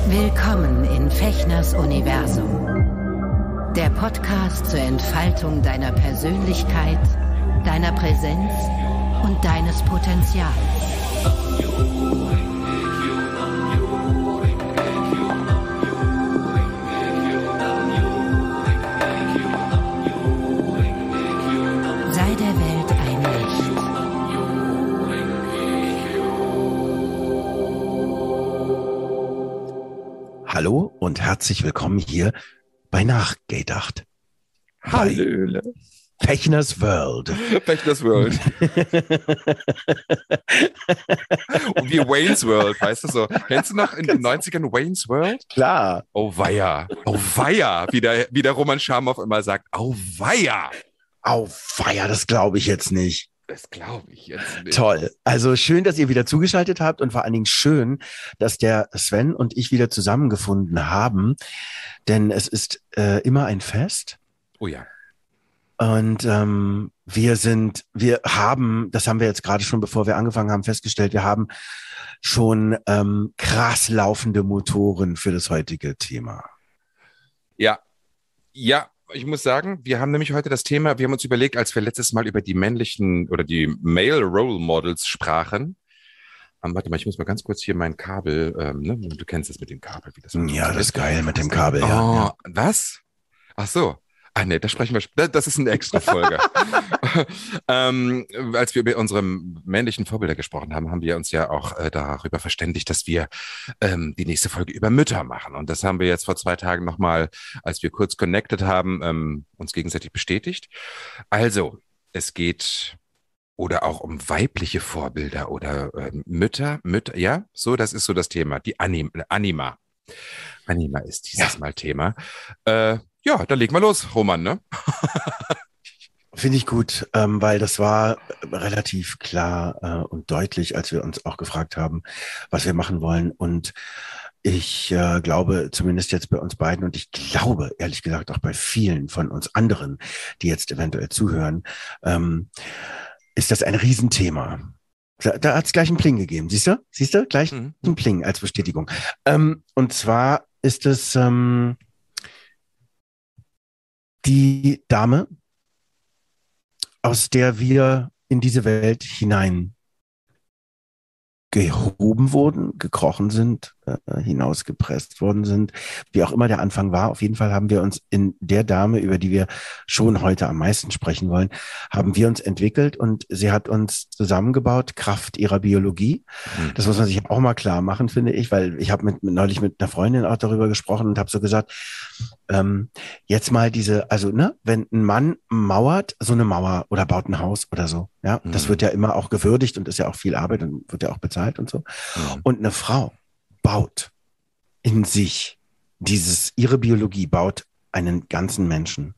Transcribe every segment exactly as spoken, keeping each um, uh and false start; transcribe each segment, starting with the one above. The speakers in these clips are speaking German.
Willkommen in Fechners Universum. Der Podcast zur Entfaltung deiner Persönlichkeit, deiner Präsenz und deines Potenzials. Sei der Welt ein Licht. Hallo und herzlich willkommen hier bei Nachgedacht. Hallöle. Fechners World. Fechners World. Und wie Wayne's World, weißt du so. Kennst du noch in den neunzigern Wayne's World? Klar. Oh weia, oh weia, wie der, wie der Roman Schamow immer sagt, oh weia. Au feier, das glaube ich jetzt nicht. Das glaube ich jetzt nicht. Toll. Also schön, dass ihr wieder zugeschaltet habt und vor allen Dingen schön, dass der Sven und ich wieder zusammengefunden haben, denn es ist äh, immer ein Fest. Oh ja. Und ähm, wir sind, wir haben, das haben wir jetzt gerade schon, bevor wir angefangen haben, festgestellt, wir haben schon ähm, krass laufende Motoren für das heutige Thema. Ja, ja. Ich muss sagen, wir haben nämlich heute das Thema, wir haben uns überlegt, als wir letztes Mal über die männlichen oder die Male Role Models sprachen. Ähm, warte mal, ich muss mal ganz kurz hier mein Kabel, ähm, ne? Du kennst das mit dem Kabel. Wie das ja, das ist geil mit dem Kabel. Oh, ja, ja. Was? Ach so. Ah nee, da sprechen wir, das ist eine extra Folge. ähm, als wir über unsere männlichen Vorbilder gesprochen haben, haben wir uns ja auch äh, darüber verständigt, dass wir ähm, die nächste Folge über Mütter machen. Und das haben wir jetzt vor zwei Tagen nochmal, als wir kurz connected haben, ähm, uns gegenseitig bestätigt. Also, es geht oder auch um weibliche Vorbilder oder äh, Mütter, Mütter, ja, so, das ist so das Thema. Die Anim- Anima. Anima ist dieses ja. Mal Thema. Äh, Ja, dann legen wir los, Roman, ne? Finde ich gut, ähm, weil das war relativ klar äh, und deutlich, als wir uns auch gefragt haben, was wir machen wollen. Und ich äh, glaube, zumindest jetzt bei uns beiden und ich glaube, ehrlich gesagt, auch bei vielen von uns anderen, die jetzt eventuell zuhören, ähm, ist das ein Riesenthema. Da, da hat es gleich einen Pling gegeben, siehst du? Siehst du? Gleich mhm. einen Pling als Bestätigung. Ähm, und zwar ist es... Ähm, die Dame, aus der wir in diese Welt hinein gehoben wurden, gekrochen sind, äh, hinausgepresst worden sind, wie auch immer der Anfang war. Auf jeden Fall haben wir uns in der Dame, über die wir schon heute am meisten sprechen wollen, haben wir uns entwickelt und sie hat uns zusammengebaut, Kraft ihrer Biologie. Mhm. Das muss man sich auch mal klar machen, finde ich, weil ich habe mit, mit, neulich mit einer Freundin auch darüber gesprochen und habe so gesagt, ähm, jetzt mal diese, also ne, wenn ein Mann mauert, so eine Mauer oder baut ein Haus oder so, ja, mhm. das wird ja immer auch gewürdigt und ist ja auch viel Arbeit und wird ja auch bezahlt und so. Mhm. Und eine Frau baut in sich dieses, ihre Biologie baut einen ganzen Menschen.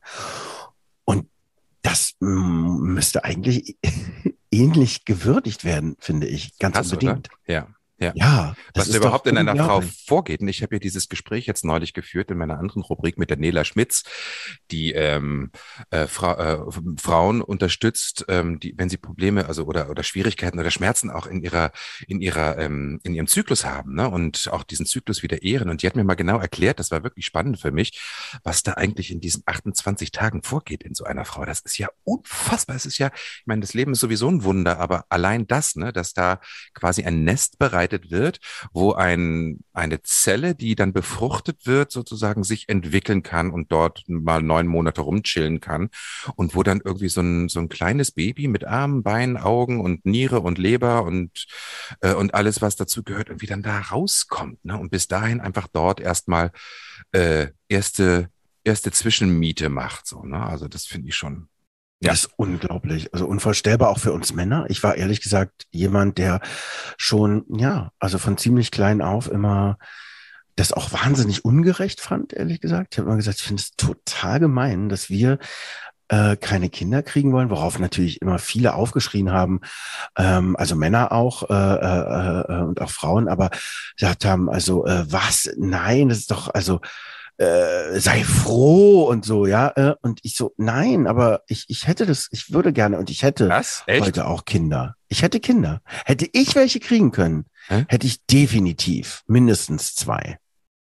Und das m- müsste eigentlich ähnlich gewürdigt werden, finde ich, ganz Krass, unbedingt. Oder? Ja. Ja. ja was überhaupt in einer Frau vorgeht. Und ich habe ja dieses Gespräch jetzt neulich geführt in meiner anderen Rubrik mit der Nela Schmitz, die ähm, äh, Fra- äh, Frauen unterstützt, ähm, die, wenn sie Probleme, also oder oder Schwierigkeiten oder Schmerzen auch in ihrer in ihrer ähm, in ihrem Zyklus haben, ne, und auch diesen Zyklus wieder ehren. Und die hat mir mal genau erklärt, das war wirklich spannend für mich, was da eigentlich in diesen achtundzwanzig Tagen vorgeht in so einer Frau. Das ist ja unfassbar. Es ist ja, ich meine, das Leben ist sowieso ein Wunder, aber allein das, ne, dass da quasi ein Nest bereitet wird, wo ein, eine Zelle, die dann befruchtet wird, sozusagen sich entwickeln kann und dort mal neun Monate rumchillen kann und wo dann irgendwie so ein, so ein kleines Baby mit Armen, Beinen, Augen und Niere und Leber und, äh, und alles, was dazu gehört, irgendwie dann da rauskommt, ne? Und bis dahin einfach dort erstmal äh, erste, erste Zwischenmiete macht, so, ne? Also das finde ich schon. Ja. Das ist unglaublich, also unvorstellbar auch für uns Männer. Ich war ehrlich gesagt jemand, der schon, ja, also von ziemlich klein auf immer das auch wahnsinnig ungerecht fand, ehrlich gesagt. Ich habe immer gesagt, ich finde es total gemein, dass wir äh, keine Kinder kriegen wollen, worauf natürlich immer viele aufgeschrien haben, ähm, also Männer auch äh, äh, und auch Frauen, aber gesagt haben, also äh, was, nein, das ist doch, also äh, sei froh und so, ja. Äh, und ich so, nein, aber ich, ich hätte das, ich würde gerne und ich hätte Was? Echt? heute auch Kinder. Ich hätte Kinder. Hätte ich welche kriegen können, Hä? hätte ich definitiv mindestens zwei.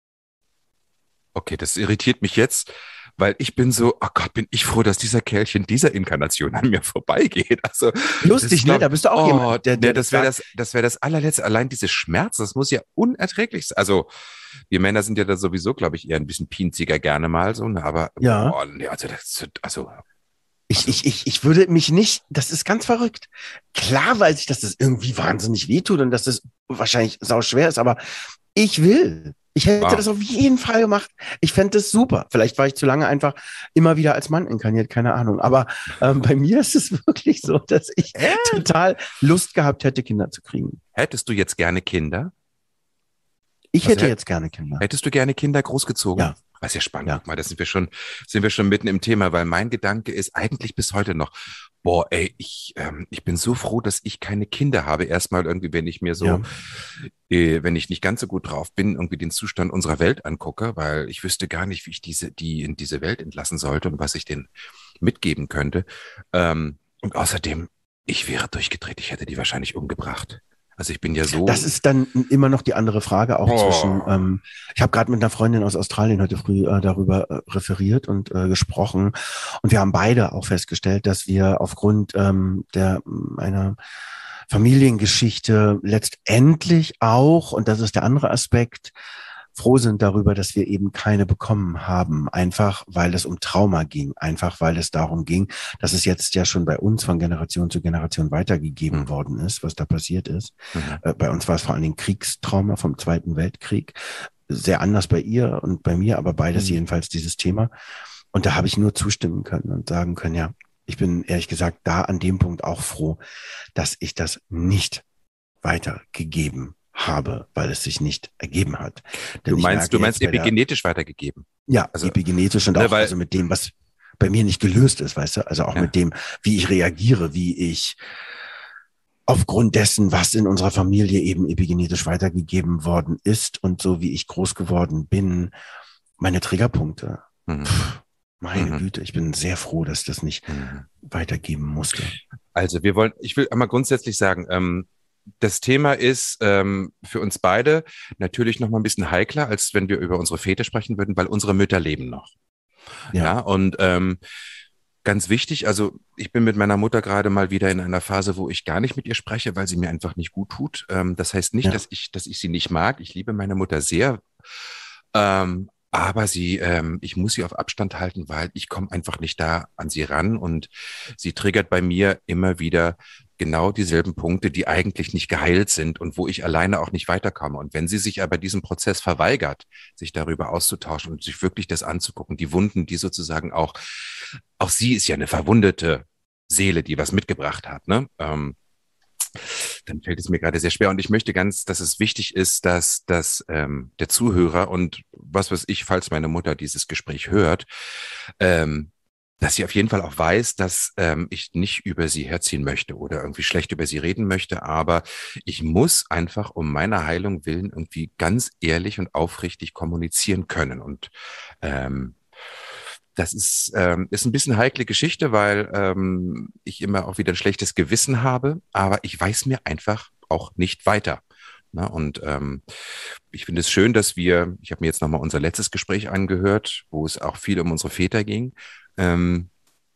Okay, das irritiert mich jetzt, weil ich bin so, oh Gott, bin ich froh, dass dieser Kerlchen dieser Inkarnation an mir vorbeigeht. Also, das Lustig, ist, ne? glaub, Da bist du auch oh, jemand, der, ne, der das das wäre sagt. das, das wäre das allerletzte. Allein diese Schmerz, das muss ja unerträglich sein. Also, wir Männer sind ja da sowieso, glaube ich, eher ein bisschen pinziger gerne mal so, ne? Aber, Ja. oh, nee, also, das, also, Ich, also, ich, ich, ich würde mich nicht, das ist ganz verrückt. Klar weiß ich, dass das irgendwie wahnsinnig wehtut und dass das wahrscheinlich sau schwer ist, aber ich will. Ich hätte wow. das auf jeden Fall gemacht. Ich fände das super. Vielleicht war ich zu lange einfach immer wieder als Mann inkarniert, keine Ahnung. Aber ähm, bei mir ist es wirklich so, dass ich Äh? total Lust gehabt hätte, Kinder zu kriegen. Hättest du jetzt gerne Kinder? Ich Also, hätte hä- jetzt gerne Kinder. hättest du gerne Kinder großgezogen? Ja, Das ist ja spannend. ja. Guck mal, da sind wir schon, sind wir schon mitten im Thema, weil mein Gedanke ist eigentlich bis heute noch, boah, ey, ich, ähm, ich bin so froh, dass ich keine Kinder habe. Erstmal irgendwie, wenn ich mir so, Ja. äh, wenn ich nicht ganz so gut drauf bin, irgendwie den Zustand unserer Welt angucke, weil ich wüsste gar nicht, wie ich diese, die in diese Welt entlassen sollte und was ich denen mitgeben könnte. Ähm, und außerdem, ich wäre durchgedreht. Ich hätte die wahrscheinlich umgebracht. Also ich bin ja so, Das ist dann immer noch die andere Frage, auch zwischen, oh, ähm, ich habe gerade mit einer Freundin aus Australien heute früh äh, darüber äh, referiert und äh, gesprochen. Und wir haben beide auch festgestellt, dass wir aufgrund ähm, der einer Familiengeschichte letztendlich auch, und das ist der andere Aspekt, froh sind darüber, dass wir eben keine bekommen haben. Einfach, weil es um Trauma ging. Einfach, weil es darum ging, dass es jetzt ja schon bei uns von Generation zu Generation weitergegeben hm, worden ist, was da passiert ist. mhm, Äh, Bei uns war es vor allen Dingen Kriegstrauma vom Zweiten Weltkrieg. Sehr anders bei ihr und bei mir, aber beides mhm. jedenfalls dieses Thema. Und da habe ich nur zustimmen können und sagen können, ja, ich bin ehrlich gesagt da an dem Punkt auch froh, dass ich das nicht weitergegeben habe, weil es sich nicht ergeben hat. Denn Du ich meinst, merke du meinst jetzt bei der, epigenetisch weitergegeben. ja, Also, epigenetisch und ne, auch weil, also mit dem, was bei mir nicht gelöst ist, weißt du, also auch ja, mit dem, wie ich reagiere, wie ich aufgrund dessen, was in unserer Familie eben epigenetisch weitergegeben worden ist und so wie ich groß geworden bin, meine Triggerpunkte. mhm, Pff, meine mhm, Güte, ich bin sehr froh, dass ich das nicht mhm. weitergeben musste. Also wir wollen, ich will einmal grundsätzlich sagen, ähm, das Thema ist ähm, für uns beide natürlich noch mal ein bisschen heikler, als wenn wir über unsere Väter sprechen würden, weil unsere Mütter leben noch. Ja, Ja, und ähm, ganz wichtig, also ich bin mit meiner Mutter gerade mal wieder in einer Phase, wo ich gar nicht mit ihr spreche, weil sie mir einfach nicht gut tut. Ähm, das heißt nicht, ja, dass ich, dass ich sie nicht mag. Ich liebe meine Mutter sehr. Ähm, aber sie, ähm, ich muss sie auf Abstand halten, weil ich komme einfach nicht da an sie ran und sie triggert bei mir immer wieder genau dieselben Punkte, die eigentlich nicht geheilt sind und wo ich alleine auch nicht weiterkomme. Und wenn sie sich aber diesem Prozess verweigert, sich darüber auszutauschen und sich wirklich das anzugucken, die Wunden, die sozusagen auch, auch sie ist ja eine verwundete Seele, die was mitgebracht hat, ne? Ähm, dann fällt es mir gerade sehr schwer. Und ich möchte ganz, dass es wichtig ist, dass, dass ähm, der Zuhörer und was weiß ich, falls meine Mutter dieses Gespräch hört, ähm, dass sie auf jeden Fall auch weiß, dass ähm, ich nicht über sie herziehen möchte oder irgendwie schlecht über sie reden möchte, aber ich muss einfach um meiner Heilung willen irgendwie ganz ehrlich und aufrichtig kommunizieren können. Und ähm, das ist, ähm, ist ein bisschen heikle Geschichte, weil ähm, ich immer auch wieder ein schlechtes Gewissen habe, aber ich weiß mir einfach auch nicht weiter. Na, und ähm, ich finde es schön, dass wir, ich habe mir jetzt nochmal unser letztes Gespräch angehört, wo es auch viel um unsere Väter ging. Ähm,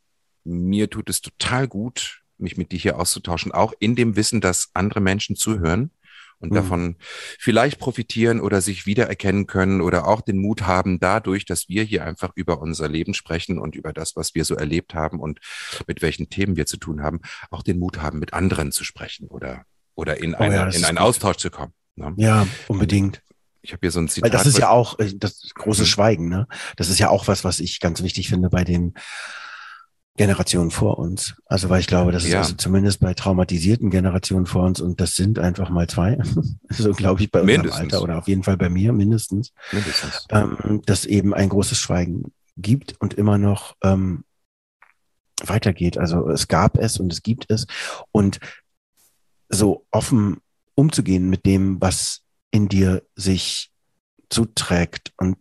mir tut es total gut, mich mit dir hier auszutauschen, auch in dem Wissen, dass andere Menschen zuhören und hm. davon vielleicht profitieren oder sich wiedererkennen können oder auch den Mut haben, dadurch, dass wir hier einfach über unser Leben sprechen und über das, was wir so erlebt haben und mit welchen Themen wir zu tun haben, auch den Mut haben, mit anderen zu sprechen oder, oder in, Oh ja, eine, das in ist einen gut. Austausch zu kommen. Ne? Ja, unbedingt. Ich habe hier so ein Weil das Zitat. ist ja was- auch äh, das große Mhm. Schweigen, ne? Das ist ja auch was, was ich ganz wichtig finde bei den Generationen vor uns. Also, weil ich glaube, das ist Ja, also zumindest bei traumatisierten Generationen vor uns, und das sind einfach mal zwei, so glaube ich bei unserem mindestens. Alter oder auf jeden Fall bei mir mindestens, Mindestens. ähm, dass eben ein großes Schweigen gibt und immer noch ähm, weitergeht. Also es gab es und es gibt es. Und so offen umzugehen mit dem, was in dir sich zuträgt und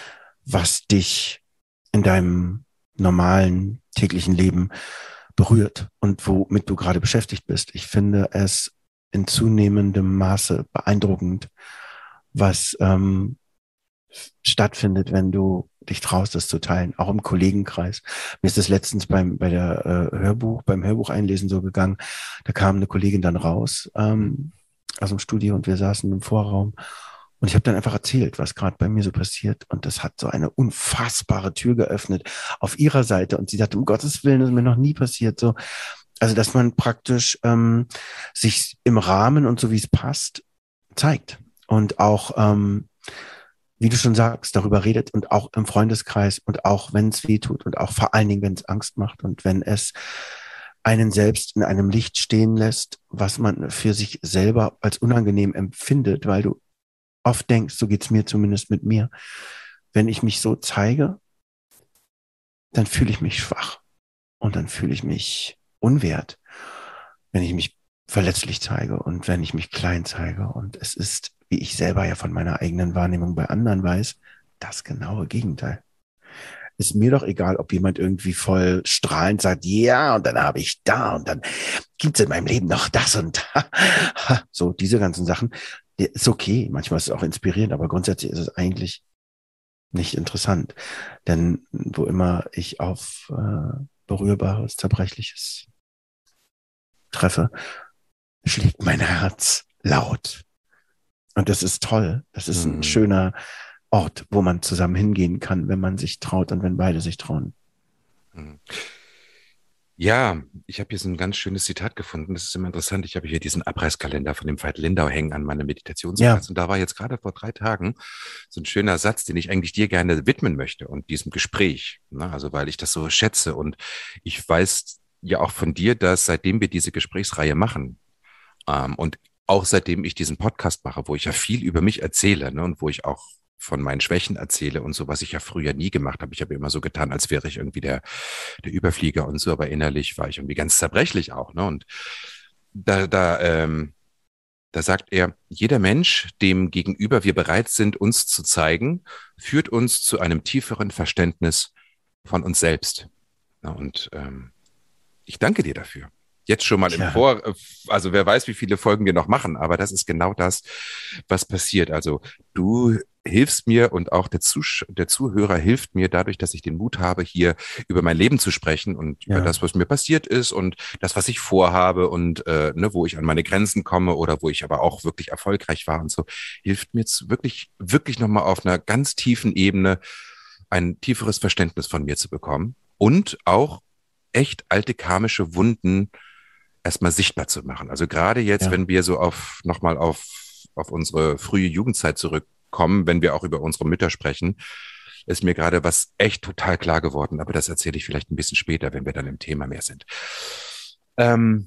was dich in deinem normalen täglichen Leben berührt und womit du gerade beschäftigt bist. Ich finde es in zunehmendem Maße beeindruckend, was ähm, stattfindet, wenn du dich traust, das zu teilen, auch im Kollegenkreis. Mir ist das letztens beim bei der äh, Hörbuch, beim Hörbuch einlesen so gegangen. Da kam eine Kollegin dann raus ähm, aus dem Studio und wir saßen im Vorraum und ich habe dann einfach erzählt, was gerade bei mir so passiert und das hat so eine unfassbare Tür geöffnet auf ihrer Seite und sie sagte, um Gottes Willen, das ist mir noch nie passiert. So, also dass man praktisch ähm, sich im Rahmen und so wie es passt zeigt und auch ähm, wie du schon sagst, darüber redet und auch im Freundeskreis und auch wenn es weh tut und auch vor allen Dingen, wenn es Angst macht und wenn es einen selbst in einem Licht stehen lässt, was man für sich selber als unangenehm empfindet, weil du oft denkst, so geht's mir zumindest mit mir, wenn ich mich so zeige, dann fühle ich mich schwach und dann fühle ich mich unwert, wenn ich mich verletzlich zeige und wenn ich mich klein zeige und es ist, wie ich selber ja von meiner eigenen Wahrnehmung bei anderen weiß, das genaue Gegenteil. Ist mir doch egal, ob jemand irgendwie voll strahlend sagt, ja, und dann habe ich da und dann gibt's in meinem Leben noch das und da. So, diese ganzen Sachen. Ist okay, manchmal ist es auch inspirierend, aber grundsätzlich ist es eigentlich nicht interessant. Denn wo immer ich auf äh, Berührbares, Zerbrechliches treffe, schlägt mein Herz laut. Und das ist toll. Das ist ein Mhm. schöner Ort, wo man zusammen hingehen kann, wenn man sich traut und wenn beide sich trauen. Mhm. Ja, ich habe hier so ein ganz schönes Zitat gefunden. Das ist immer interessant. Ich habe hier diesen Abreißkalender von dem Veit Lindau hängen an meinem Meditationsplatz. Ja, Und da war jetzt gerade vor drei Tagen so ein schöner Satz, den ich eigentlich dir gerne widmen möchte und diesem Gespräch. Ne? Also weil ich das so schätze. Und ich weiß ja auch von dir, dass seitdem wir diese Gesprächsreihe machen, ähm, und auch seitdem ich diesen Podcast mache, wo ich ja viel über mich erzähle, ne, und wo ich auch von meinen Schwächen erzähle und so, was ich ja früher nie gemacht habe. Ich habe immer so getan, als wäre ich irgendwie der, der Überflieger und so, aber innerlich war ich irgendwie ganz zerbrechlich auch. Ne? Und da, da, ähm, da sagt er, jeder Mensch, dem gegenüber wir bereit sind, uns zu zeigen, führt uns zu einem tieferen Verständnis von uns selbst. Ja, und ähm, ich danke dir dafür. Jetzt schon mal im tja, Vor, also wer weiß, wie viele Folgen wir noch machen, aber das ist genau das, was passiert. Also du hilfst mir und auch der, Zusch der Zuhörer hilft mir dadurch, dass ich den Mut habe, hier über mein Leben zu sprechen und über ja, das, was mir passiert ist und das, was ich vorhabe und äh, ne, wo ich an meine Grenzen komme oder wo ich aber auch wirklich erfolgreich war und so, hilft mir jetzt wirklich, wirklich nochmal auf einer ganz tiefen Ebene ein tieferes Verständnis von mir zu bekommen und auch echt alte karmische Wunden erstmal sichtbar zu machen. Also gerade jetzt, ja. wenn wir so auf nochmal auf, auf unsere frühe Jugendzeit zurückkommen, wenn wir auch über unsere Mütter sprechen, ist mir gerade was echt total klar geworden. Aber das erzähle ich vielleicht ein bisschen später, wenn wir dann im Thema mehr sind. Ähm,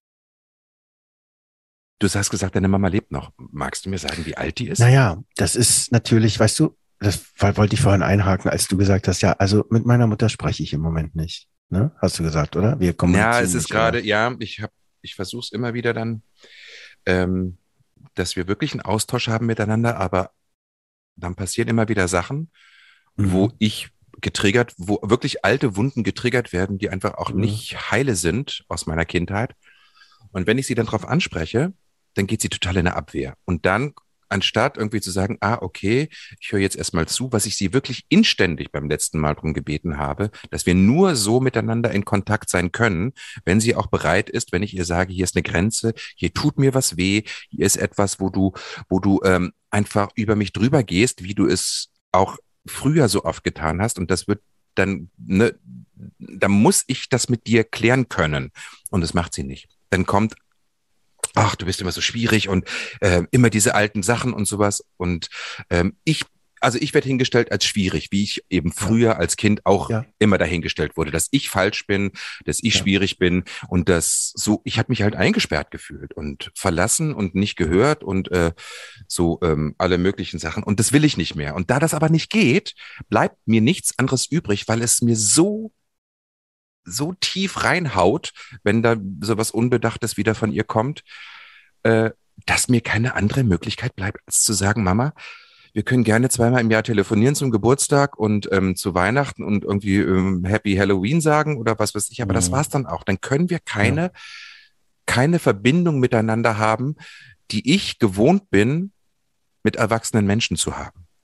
du hast gesagt, deine Mama lebt noch. Magst du mir sagen, wie alt die ist? Naja, das ist natürlich, weißt du, das wollte ich vorhin einhaken, als du gesagt hast, ja, also mit meiner Mutter spreche ich im Moment nicht. Ne? Hast du gesagt, oder? Wir Ja, kommunizieren es ist nicht, oder? gerade, ja, ich habe, ich versuche es immer wieder dann, ähm, dass wir wirklich einen Austausch haben miteinander, aber dann passieren immer wieder Sachen, wo Mhm. ich getriggert, wo wirklich alte Wunden getriggert werden, die einfach auch Mhm. nicht heile sind aus meiner Kindheit. Und wenn ich sie dann drauf anspreche, dann geht sie total in eine Abwehr. Und dann, anstatt irgendwie zu sagen, ah, okay, ich höre jetzt erstmal zu, was ich sie wirklich inständig beim letzten Mal drum gebeten habe, dass wir nur so miteinander in Kontakt sein können, wenn sie auch bereit ist, wenn ich ihr sage, hier ist eine Grenze, hier tut mir was weh, hier ist etwas, wo du, wo du ähm, einfach über mich drüber gehst, wie du es auch früher so oft getan hast. Und das wird dann, ne, da muss ich das mit dir klären können. Und das macht sie nicht. Dann kommt, ach, du bist immer so schwierig und äh, immer diese alten Sachen und sowas. Und ähm, ich, also ich werde hingestellt als schwierig, wie ich eben Ja, früher als Kind auch ja, immer dahingestellt wurde, dass ich falsch bin, dass ich ja. schwierig bin und dass so, ich habe mich halt eingesperrt gefühlt und verlassen und nicht gehört und äh, so ähm, alle möglichen Sachen. Und das will ich nicht mehr. Und da das aber nicht geht, bleibt mir nichts anderes übrig, weil es mir so so tief reinhaut, wenn da sowas Unbedachtes wieder von ihr kommt, äh, dass mir keine andere Möglichkeit bleibt, als zu sagen, Mama, wir können gerne zweimal im Jahr telefonieren zum Geburtstag und ähm, zu Weihnachten und irgendwie ähm, Happy Halloween sagen oder was weiß ich, aber das war's Mhm. dann auch. Dann können wir Ja, keine, keine Verbindung miteinander haben, die ich gewohnt bin, mit erwachsenen Menschen zu haben.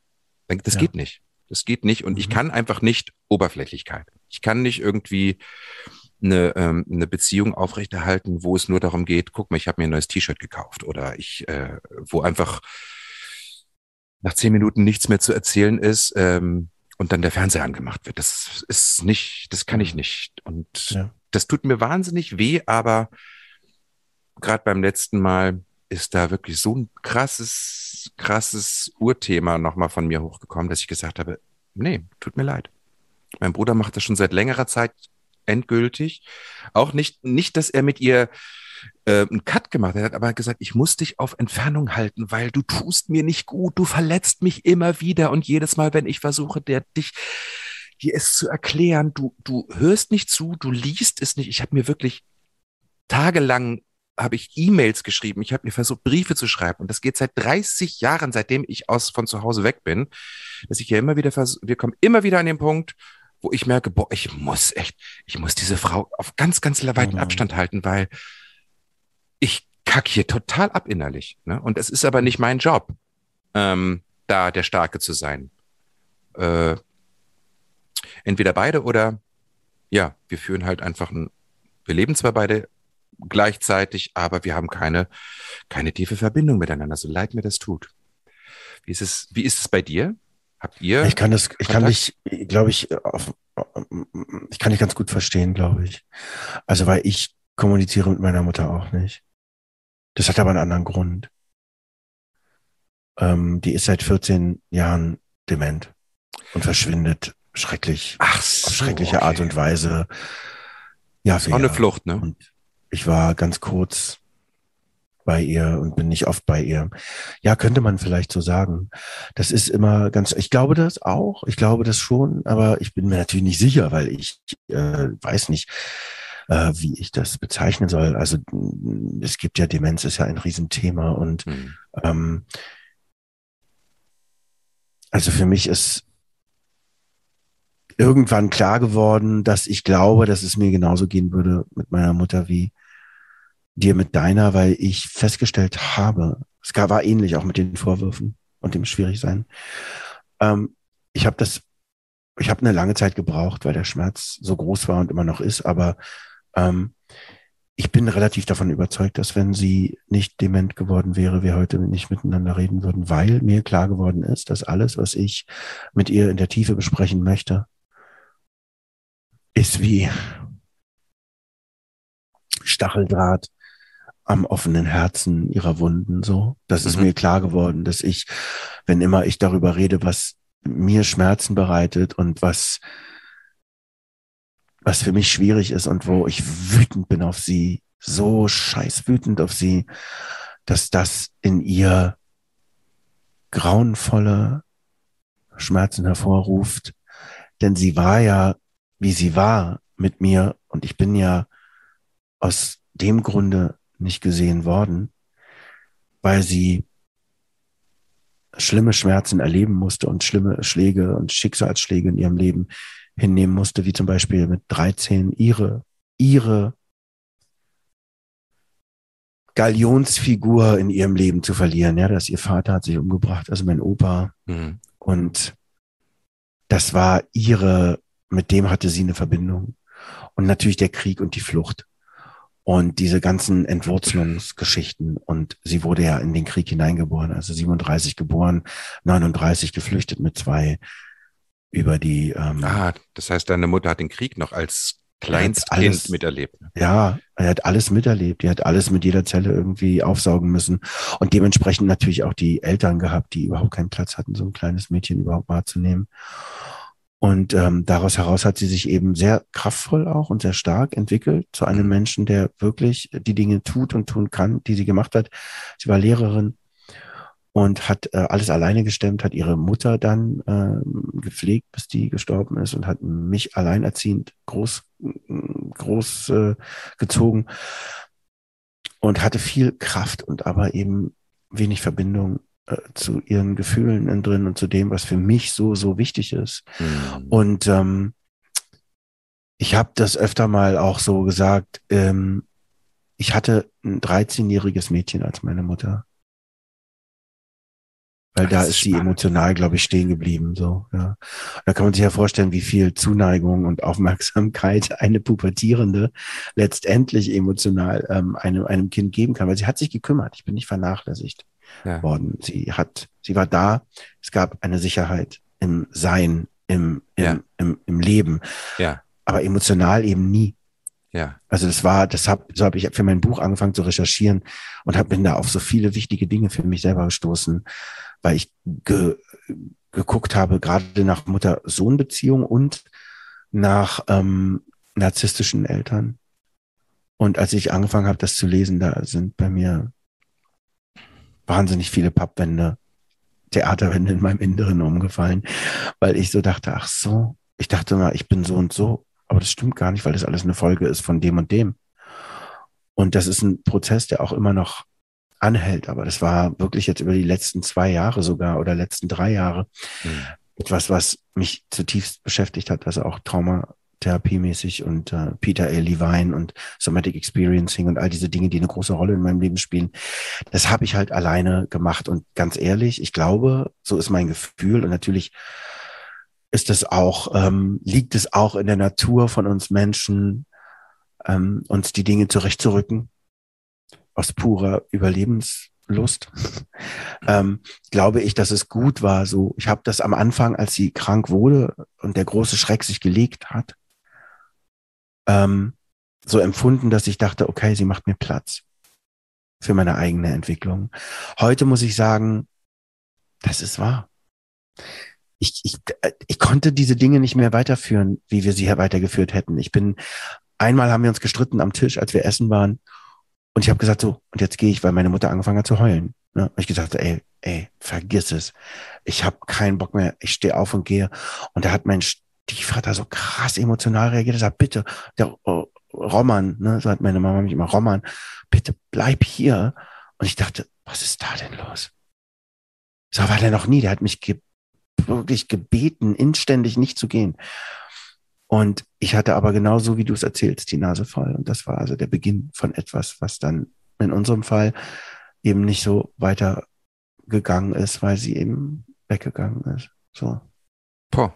Das Ja. geht nicht. Das geht nicht. Und ich Mhm. kann einfach nicht Oberflächlichkeit. Ich kann nicht irgendwie eine, ähm, eine Beziehung aufrechterhalten, wo es nur darum geht, guck mal, ich habe mir ein neues T-Shirt gekauft oder ich, äh, wo einfach nach zehn Minuten nichts mehr zu erzählen ist, ähm, und dann der Fernseher angemacht wird. Das ist nicht, das kann ich nicht. Und Ja. das tut mir wahnsinnig weh, aber gerade beim letzten Mal ist da wirklich so ein krasses, krasses Urthema nochmal von mir hochgekommen, dass ich gesagt habe, nee, tut mir leid. Mein Bruder macht das schon seit längerer Zeit endgültig. Auch nicht, nicht, dass er mit ihr äh, einen Cut gemacht hat, aber er hat gesagt, ich muss dich auf Entfernung halten, weil du tust mir nicht gut, du verletzt mich immer wieder und jedes Mal, wenn ich versuche, der dich dir es zu erklären, du, du hörst nicht zu, du liest es nicht. Ich habe mir wirklich tagelang habe ich E-Mails geschrieben, ich habe mir versucht, Briefe zu schreiben und das geht seit dreißig Jahren, seitdem ich aus von zu Hause weg bin, dass ich ja immer wieder vers- wir kommen immer wieder an den Punkt, wo ich merke, boah, ich muss echt, ich muss diese Frau auf ganz, ganz weiten Mhm. Abstand halten, weil ich kack hier total ab innerlich. Ne? Und es ist aber nicht mein Job, ähm, da der Starke zu sein. Äh, entweder beide oder ja, wir führen halt einfach ein, wir leben zwar beide gleichzeitig, aber wir haben keine, keine tiefe Verbindung miteinander, so leid mir das tut. Wie ist es, wie ist es bei dir? Habt ihr Ich kann das, ich kann Kontakt? dich, glaube ich, auf, ich kann dich ganz gut verstehen, glaube ich. Also, weil ich kommuniziere mit meiner Mutter auch nicht. Das hat aber einen anderen Grund. Ähm, die ist seit vierzehn Jahren dement und verschwindet schrecklich, Ach auf so, schreckliche Art okay. und Weise Jahr Ist für auch eine Jahr. Flucht, ne? Und ich war ganz kurz bei ihr und bin nicht oft bei ihr. Ja, könnte man vielleicht so sagen. Das ist immer ganz, ich glaube das auch, ich glaube das schon, aber ich bin mir natürlich nicht sicher, weil ich äh, weiß nicht, äh, wie ich das bezeichnen soll. Also mh, es gibt ja, Demenz ist ja ein Riesenthema und Hm. ähm, also für mich ist irgendwann klar geworden, dass ich glaube, dass es mir genauso gehen würde mit meiner Mutter wie dir mit deiner, weil ich festgestellt habe, es war ähnlich auch mit den Vorwürfen und dem Schwierigsein. Ähm, ich habe das, ich habe eine lange Zeit gebraucht, weil der Schmerz so groß war und immer noch ist, aber ähm, ich bin relativ davon überzeugt, dass wenn sie nicht dement geworden wäre, wir heute nicht miteinander reden würden, weil mir klar geworden ist, dass alles, was ich mit ihr in der Tiefe besprechen möchte, ist wie Stacheldraht am offenen Herzen ihrer Wunden so. Das ist Mhm. mir klar geworden, dass ich, wenn immer ich darüber rede, was mir Schmerzen bereitet und was, was für mich schwierig ist und wo ich wütend bin auf sie, so scheiß wütend auf sie, dass das in ihr grauenvolle Schmerzen hervorruft. Denn sie war ja, wie sie war mit mir und ich bin ja aus dem Grunde nicht gesehen worden, weil sie schlimme Schmerzen erleben musste und schlimme Schläge und Schicksalsschläge in ihrem Leben hinnehmen musste, wie zum Beispiel mit dreizehn ihre, ihre Galionsfigur in ihrem Leben zu verlieren. Ja, dass ihr Vater hat sich umgebracht, also mein Opa. Mhm. Und das war ihre, mit dem hatte sie eine Verbindung. Und natürlich der Krieg und die Flucht. Und diese ganzen Entwurzelungsgeschichten. Und sie wurde ja in den Krieg hineingeboren, also siebenunddreißig geboren, neununddreißig geflüchtet mit zwei über die, ähm, Ah, das heißt, deine Mutter hat den Krieg noch als er hat Kleinstkind alles, miterlebt. Ne? ja, er hat alles miterlebt. Die hat alles mit jeder Zelle irgendwie aufsaugen müssen. Und dementsprechend natürlich auch die Eltern gehabt, die überhaupt keinen Platz hatten, so ein kleines Mädchen überhaupt wahrzunehmen. Und ähm, daraus heraus hat sie sich eben sehr kraftvoll auch und sehr stark entwickelt zu einem Mhm. Menschen, der wirklich die Dinge tut und tun kann, die sie gemacht hat. Sie war Lehrerin und hat äh, alles alleine gestemmt, hat ihre Mutter dann äh, gepflegt, bis die gestorben ist und hat mich alleinerziehend groß, groß äh, gezogen und hatte viel Kraft und aber eben wenig Verbindung äh, zu ihren Gefühlen innen drin und zu dem, was für mich so, so wichtig ist. Mhm. Und ähm, ich habe das öfter mal auch so gesagt, ähm, ich hatte ein dreizehnjähriges Mädchen als meine Mutter. Weil Ah, da das ist ist sie spannend. emotional, glaube ich, stehen geblieben. So, ja. Da kann man sich ja vorstellen, wie viel Zuneigung und Aufmerksamkeit eine Pubertierende letztendlich emotional ähm, einem, einem Kind geben kann. Weil sie hat sich gekümmert. Ich bin nicht vernachlässigt Ja, worden. Sie hat, sie war da. Es gab eine Sicherheit im Sein, im, ja, im, im, im Leben, ja, aber emotional eben nie. ja. Also das war, das hab, so habe ich für mein Buch angefangen zu recherchieren und hab, bin da auf so viele wichtige Dinge für mich selber gestoßen, weil ich ge, geguckt habe, gerade nach Mutter-Sohn-Beziehung und nach ähm, narzisstischen Eltern. Und als ich angefangen habe, das zu lesen, da sind bei mir wahnsinnig viele Pappwände, Theaterwände in meinem Inneren umgefallen, weil ich so dachte, ach so, ich dachte mal, ich bin so und so, aber das stimmt gar nicht, weil das alles eine Folge ist von dem und dem. Und das ist ein Prozess, der auch immer noch anhält. Aber das war wirklich jetzt über die letzten zwei Jahre sogar oder letzten drei Jahre Hm. etwas, was mich zutiefst beschäftigt hat, also auch traumatherapiemäßig und äh, Peter A. Levine und Somatic Experiencing und all diese Dinge, die eine große Rolle in meinem Leben spielen. Das habe ich halt alleine gemacht. Und ganz ehrlich, ich glaube, so ist mein Gefühl. Und natürlich ist es auch, ähm, liegt es auch in der Natur von uns Menschen, ähm, uns die Dinge zurechtzurücken aus purer Überlebenslust, ähm, glaube ich, dass es gut war. So, ich habe das am Anfang, als sie krank wurde und der große Schreck sich gelegt hat, ähm, so empfunden, dass ich dachte, okay, sie macht mir Platz für meine eigene Entwicklung. Heute muss ich sagen, das ist wahr. Ich, ich, ich konnte diese Dinge nicht mehr weiterführen, wie wir sie hier weitergeführt hätten. Ich bin, einmal haben wir uns gestritten am Tisch, als wir essen waren. Und ich habe gesagt, so, und jetzt gehe ich, weil meine Mutter angefangen hat zu heulen. Ne? Und ich gesagt, ey, ey, vergiss es. Ich habe keinen Bock mehr. Ich stehe auf und gehe. Und da hat mein Stiefvater so krass emotional reagiert. Er sagt, bitte, der oh, Roman, ne, so hat meine Mama mich immer, Roman, bitte bleib hier. Und ich dachte, was ist da denn los? So war der noch nie. Der hat mich ge wirklich gebeten, inständig nicht zu gehen. Und ich hatte aber genauso, wie du es erzählst, die Nase voll. Und das war also der Beginn von etwas, was dann in unserem Fall eben nicht so weitergegangen ist, weil sie eben weggegangen ist. So. Boah.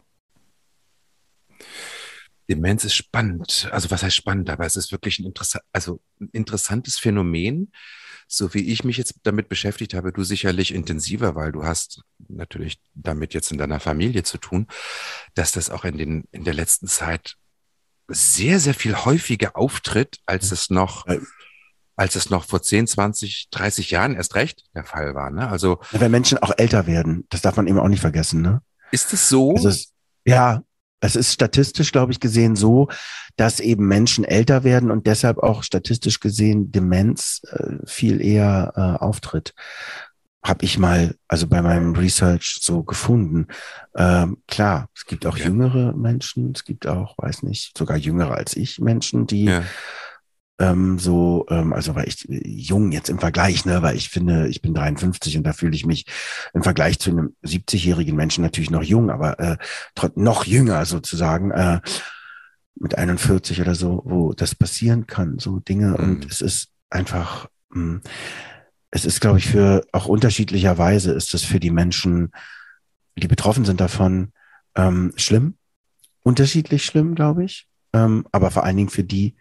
Demenz ist spannend. Also was heißt spannend? Aber es ist wirklich ein, interessa also ein interessantes Phänomen. So wie ich mich jetzt damit beschäftigt habe, du sicherlich intensiver, weil du hast natürlich damit jetzt in deiner Familie zu tun, dass das auch in den, in der letzten Zeit sehr, sehr viel häufiger auftritt, als es noch, als es noch vor zehn, zwanzig, dreißig Jahren erst recht der Fall war. Ne? Also, wenn Menschen auch älter werden, das darf man eben auch nicht vergessen. Ne? ist es so? Also es, ja, es ist statistisch, glaube ich, gesehen so, dass eben Menschen älter werden und deshalb auch statistisch gesehen Demenz äh, viel eher äh, auftritt. Habe ich mal, also bei meinem Research so gefunden. Ähm, klar, es gibt auch Ja. jüngere Menschen, es gibt auch, weiß nicht, sogar jüngere als ich Menschen, die Ja. ähm, so, ähm, also weil ich jung jetzt im Vergleich, ne, weil ich finde, ich bin dreiundfünfzig und da fühle ich mich im Vergleich zu einem siebzigjährigen Menschen natürlich noch jung, aber äh, trot, noch jünger sozusagen, äh, mit einundvierzig oder so, wo das passieren kann, so Dinge. Mhm. Und es ist einfach, mh, es ist, glaube ich, für auch unterschiedlicherweise ist es für die Menschen, die betroffen sind davon, ähm, schlimm, unterschiedlich schlimm, glaube ich. Ähm, aber vor allen Dingen für die,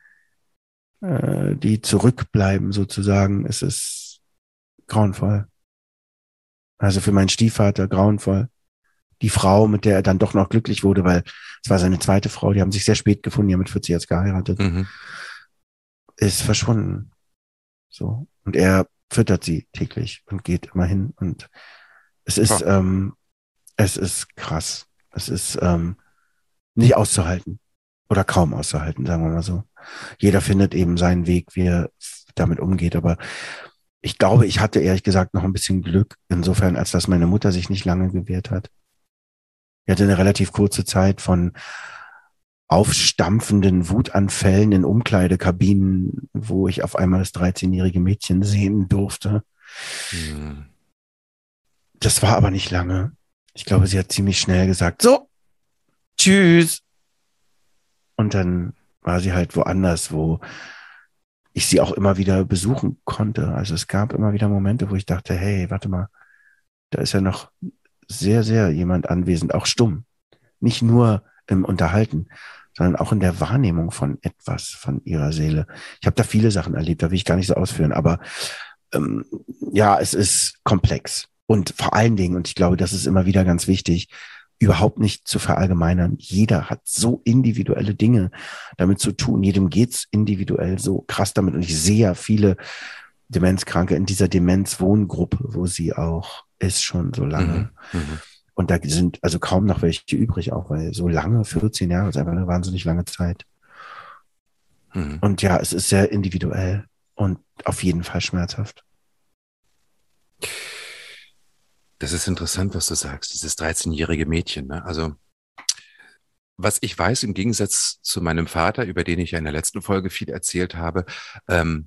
äh, die zurückbleiben sozusagen, ist es grauenvoll. Also für meinen Stiefvater grauenvoll. Die Frau, mit der er dann doch noch glücklich wurde, weil es war seine zweite Frau, die haben sich sehr spät gefunden, die haben mit vierzig jetzt geheiratet, Mhm. ist verschwunden. So. Und er füttert sie täglich und geht immer hin. Und es ist, Boah. ähm, es ist krass. Es ist ähm, nicht auszuhalten. Oder kaum auszuhalten, sagen wir mal so. Jeder findet eben seinen Weg, wie er damit umgeht. Aber ich glaube, ich hatte ehrlich gesagt noch ein bisschen Glück, insofern, als dass meine Mutter sich nicht lange gewehrt hat. Ich hatte eine relativ kurze Zeit von aufstampfenden Wutanfällen in Umkleidekabinen, wo ich auf einmal das dreizehnjährige Mädchen sehen durfte. Mhm. Das war aber nicht lange. Ich glaube, sie hat ziemlich schnell gesagt, so, tschüss. Und dann war sie halt woanders, wo ich sie auch immer wieder besuchen konnte. Also es gab immer wieder Momente, wo ich dachte, hey, warte mal, Da ist ja noch sehr, sehr jemand anwesend, auch stumm. Nicht nur im Unterhalten, sondern auch in der Wahrnehmung von etwas, von ihrer Seele. Ich habe da viele Sachen erlebt, da will ich gar nicht so ausführen, aber ähm, ja, es ist komplex. Und vor allen Dingen, und ich glaube, das ist immer wieder ganz wichtig, überhaupt nicht zu verallgemeinern. Jeder hat so individuelle Dinge damit zu tun. Jedem geht's individuell so krass damit. Und ich sehe ja viele Demenzkranke in dieser Demenzwohngruppe, wo sie auch ist, schon so lange. Mhm. Mhm. Und da sind also kaum noch welche übrig, auch weil so lange, vierzehn Jahre ist einfach eine wahnsinnig lange Zeit. Mhm. Und ja, es ist sehr individuell und auf jeden Fall schmerzhaft. Das ist interessant, was du sagst, dieses dreizehnjährige Mädchen. Ne? Also, was ich weiß, im Gegensatz zu meinem Vater, über den ich ja in der letzten Folge viel erzählt habe, ähm,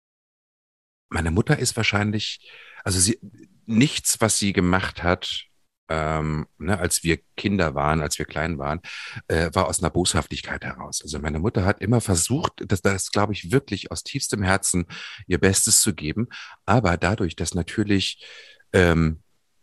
meine Mutter ist wahrscheinlich, also sie, nichts, was sie gemacht hat, ähm, ne, als wir Kinder waren, als wir klein waren, äh, war aus einer Boshaftigkeit heraus. Also meine Mutter hat immer versucht, das, das glaube ich wirklich aus tiefstem Herzen ihr Bestes zu geben, aber dadurch, dass natürlich ähm,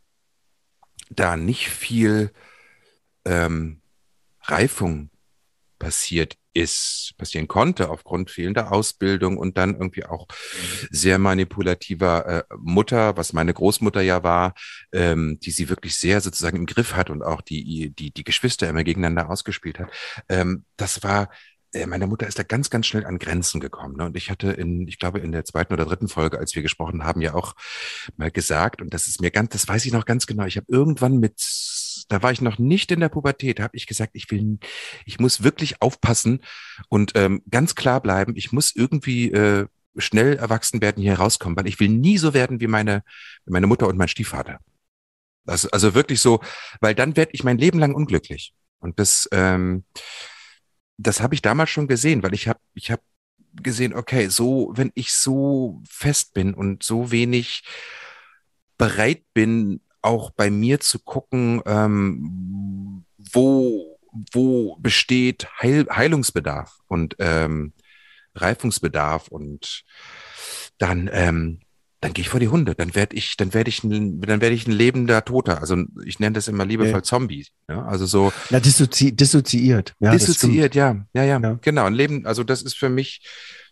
da nicht viel ähm, Reifung passiert ist, passieren konnte aufgrund fehlender Ausbildung und dann irgendwie auch sehr manipulativer äh, Mutter, was meine Großmutter ja war, ähm, die sie wirklich sehr sozusagen im Griff hat und auch die, die, die Geschwister immer gegeneinander ausgespielt hat. Ähm, das war äh, Meine Mutter ist da ganz, ganz schnell an Grenzen gekommen. Ne? Und ich hatte in, ich glaube, in der zweiten oder dritten Folge, als wir gesprochen haben, ja auch mal gesagt, und das ist mir ganz, das weiß ich noch ganz genau. Ich habe irgendwann mit, da war ich noch nicht in der Pubertät, habe ich gesagt, ich will, ich muss wirklich aufpassen und ähm, ganz klar bleiben. Ich muss irgendwie äh, schnell erwachsen werden, hier rauskommen, weil ich will nie so werden wie meine, meine Mutter und mein Stiefvater. Das, also wirklich so, weil dann werde ich mein Leben lang unglücklich. Und das, ähm, das habe ich damals schon gesehen, weil ich habe, ich habe gesehen, okay, so, wenn ich so fest bin und so wenig bereit bin, auch bei mir zu gucken, ähm, wo, wo besteht Heil, Heilungsbedarf und ähm, Reifungsbedarf und dann, ähm, dann gehe ich vor die Hunde. Dann werde ich, dann werde ich, ein, dann werde ich ein lebender Toter. Also ich nenne das immer Ja. liebevoll Zombie. Ja? Also so Na, dissozi dissoziiert. Ja, das dissoziiert, stimmt. ja, ja, ja, Ja. genau. Ein Leben, also das ist für mich,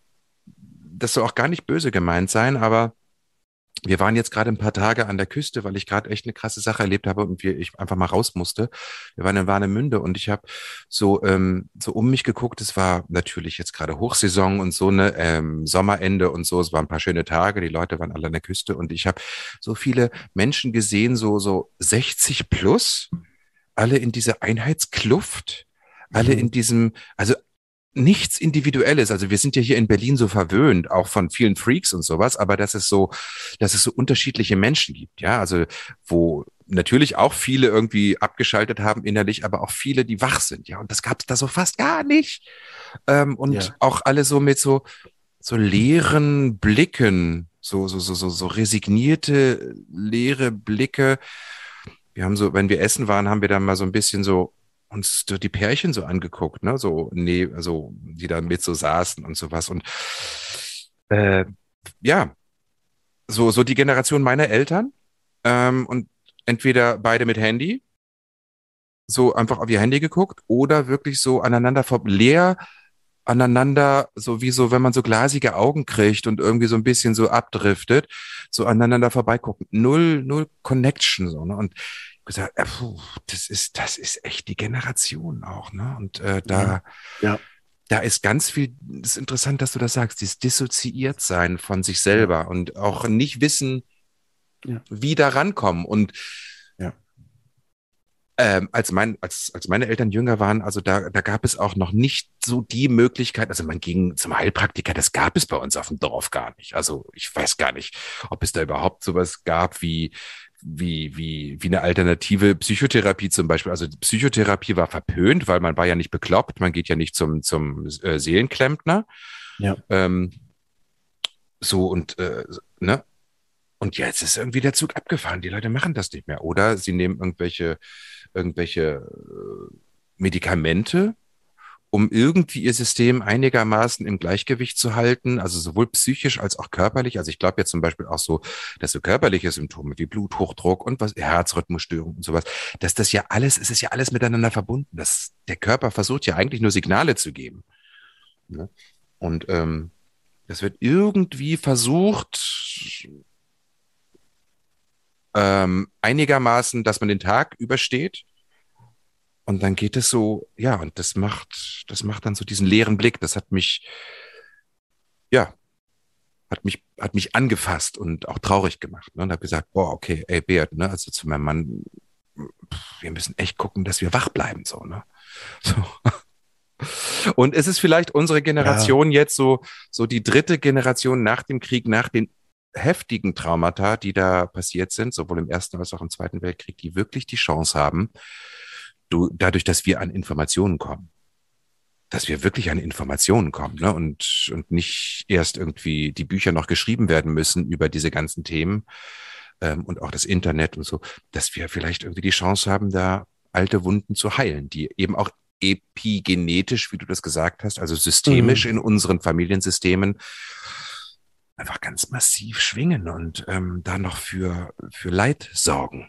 das soll auch gar nicht böse gemeint sein, aber wir waren jetzt gerade ein paar Tage an der Küste, weil ich gerade echt eine krasse Sache erlebt habe und wir, ich einfach mal raus musste. Wir waren in Warnemünde und ich habe so ähm, so um mich geguckt. Es war natürlich jetzt gerade Hochsaison und so eine ähm, Sommerende und so. Es waren ein paar schöne Tage. Die Leute waren alle an der Küste und ich habe so viele Menschen gesehen, so so sechzig plus, alle in dieser Einheitskluft, alle Mhm. in diesem, also nichts Individuelles. Also wir sind ja hier in Berlin so verwöhnt, auch von vielen Freaks und sowas, aber dass es so, dass es so unterschiedliche Menschen gibt, ja, also wo natürlich auch viele irgendwie abgeschaltet haben innerlich, aber auch viele, die wach sind, ja, und das gab es da so fast gar nicht. Ähm, und Ja. auch alle so mit so, so leeren Blicken, so, so, so, so, so resignierte, leere Blicke. Wir haben so, wenn wir essen waren, haben wir dann mal so ein bisschen so uns so die Pärchen so angeguckt, ne, so, nee, also, die da mit so saßen und sowas. Und äh, ja, so, so die Generation meiner Eltern, ähm, und entweder beide mit Handy, so einfach auf ihr Handy geguckt, oder wirklich so aneinander vor, leer aneinander, so wie so, wenn man so glasige Augen kriegt und irgendwie so ein bisschen so abdriftet, so aneinander vorbeigucken. Null, null Connection, so, ne? Und gesagt, äh, puh, das ist, das ist echt die Generation auch, ne? Und äh, Ja. da, Ja. da ist ganz viel, es ist interessant, dass du das sagst, dieses dissoziiert sein von sich Ja. selber und auch nicht wissen, Ja. wie da rankommen. Und Ja. ähm, als, mein, als, als meine Eltern jünger waren, also da, da gab es auch noch nicht so die Möglichkeit, also man ging zum Heilpraktiker, das gab es bei uns auf dem Dorf gar nicht. Also ich weiß gar nicht, ob es da überhaupt sowas gab wie, wie, wie, wie eine alternative Psychotherapie zum Beispiel. Also die Psychotherapie war verpönt, weil man war ja nicht bekloppt, man geht ja nicht zum, zum äh, Seelenklempner. Ja. Ähm, so und äh, ne? Und jetzt ist irgendwie der Zug abgefahren. Die Leute machen das nicht mehr. Oder sie nehmen irgendwelche, irgendwelche äh, Medikamente um irgendwie ihr System einigermaßen im Gleichgewicht zu halten, also sowohl psychisch als auch körperlich. Also ich glaube jetzt zum Beispiel auch so, dass so körperliche Symptome wie Bluthochdruck und was Herzrhythmusstörungen und sowas, dass das ja alles, es ist ja alles miteinander verbunden. Das, der Körper versucht ja eigentlich nur Signale zu geben. Ne? Und ähm, das wird irgendwie versucht, ähm, einigermaßen, dass man den Tag übersteht. Und dann geht es so, ja, und das macht, das macht dann so diesen leeren Blick. Das hat mich, ja, hat mich, hat mich angefasst und auch traurig gemacht. Ne? Und habe gesagt, boah, okay, ey, Beat, ne, also zu meinem Mann, pff, wir müssen echt gucken, dass wir wach bleiben, so, ne. So. Und es ist vielleicht unsere Generation ja. jetzt so, so die dritte Generation nach dem Krieg, nach den heftigen Traumata, die da passiert sind, sowohl im Ersten als auch im Zweiten Weltkrieg, die wirklich die Chance haben, du, dadurch, dass wir an Informationen kommen, dass wir wirklich an Informationen kommen, ne? und, und nicht erst irgendwie die Bücher noch geschrieben werden müssen über diese ganzen Themen ähm, und auch das Internet und so, dass wir vielleicht irgendwie die Chance haben, da alte Wunden zu heilen, die eben auch epigenetisch, wie du das gesagt hast, also systemisch mhm. in unseren Familiensystemen einfach ganz massiv schwingen und ähm, da noch für, für Leid sorgen.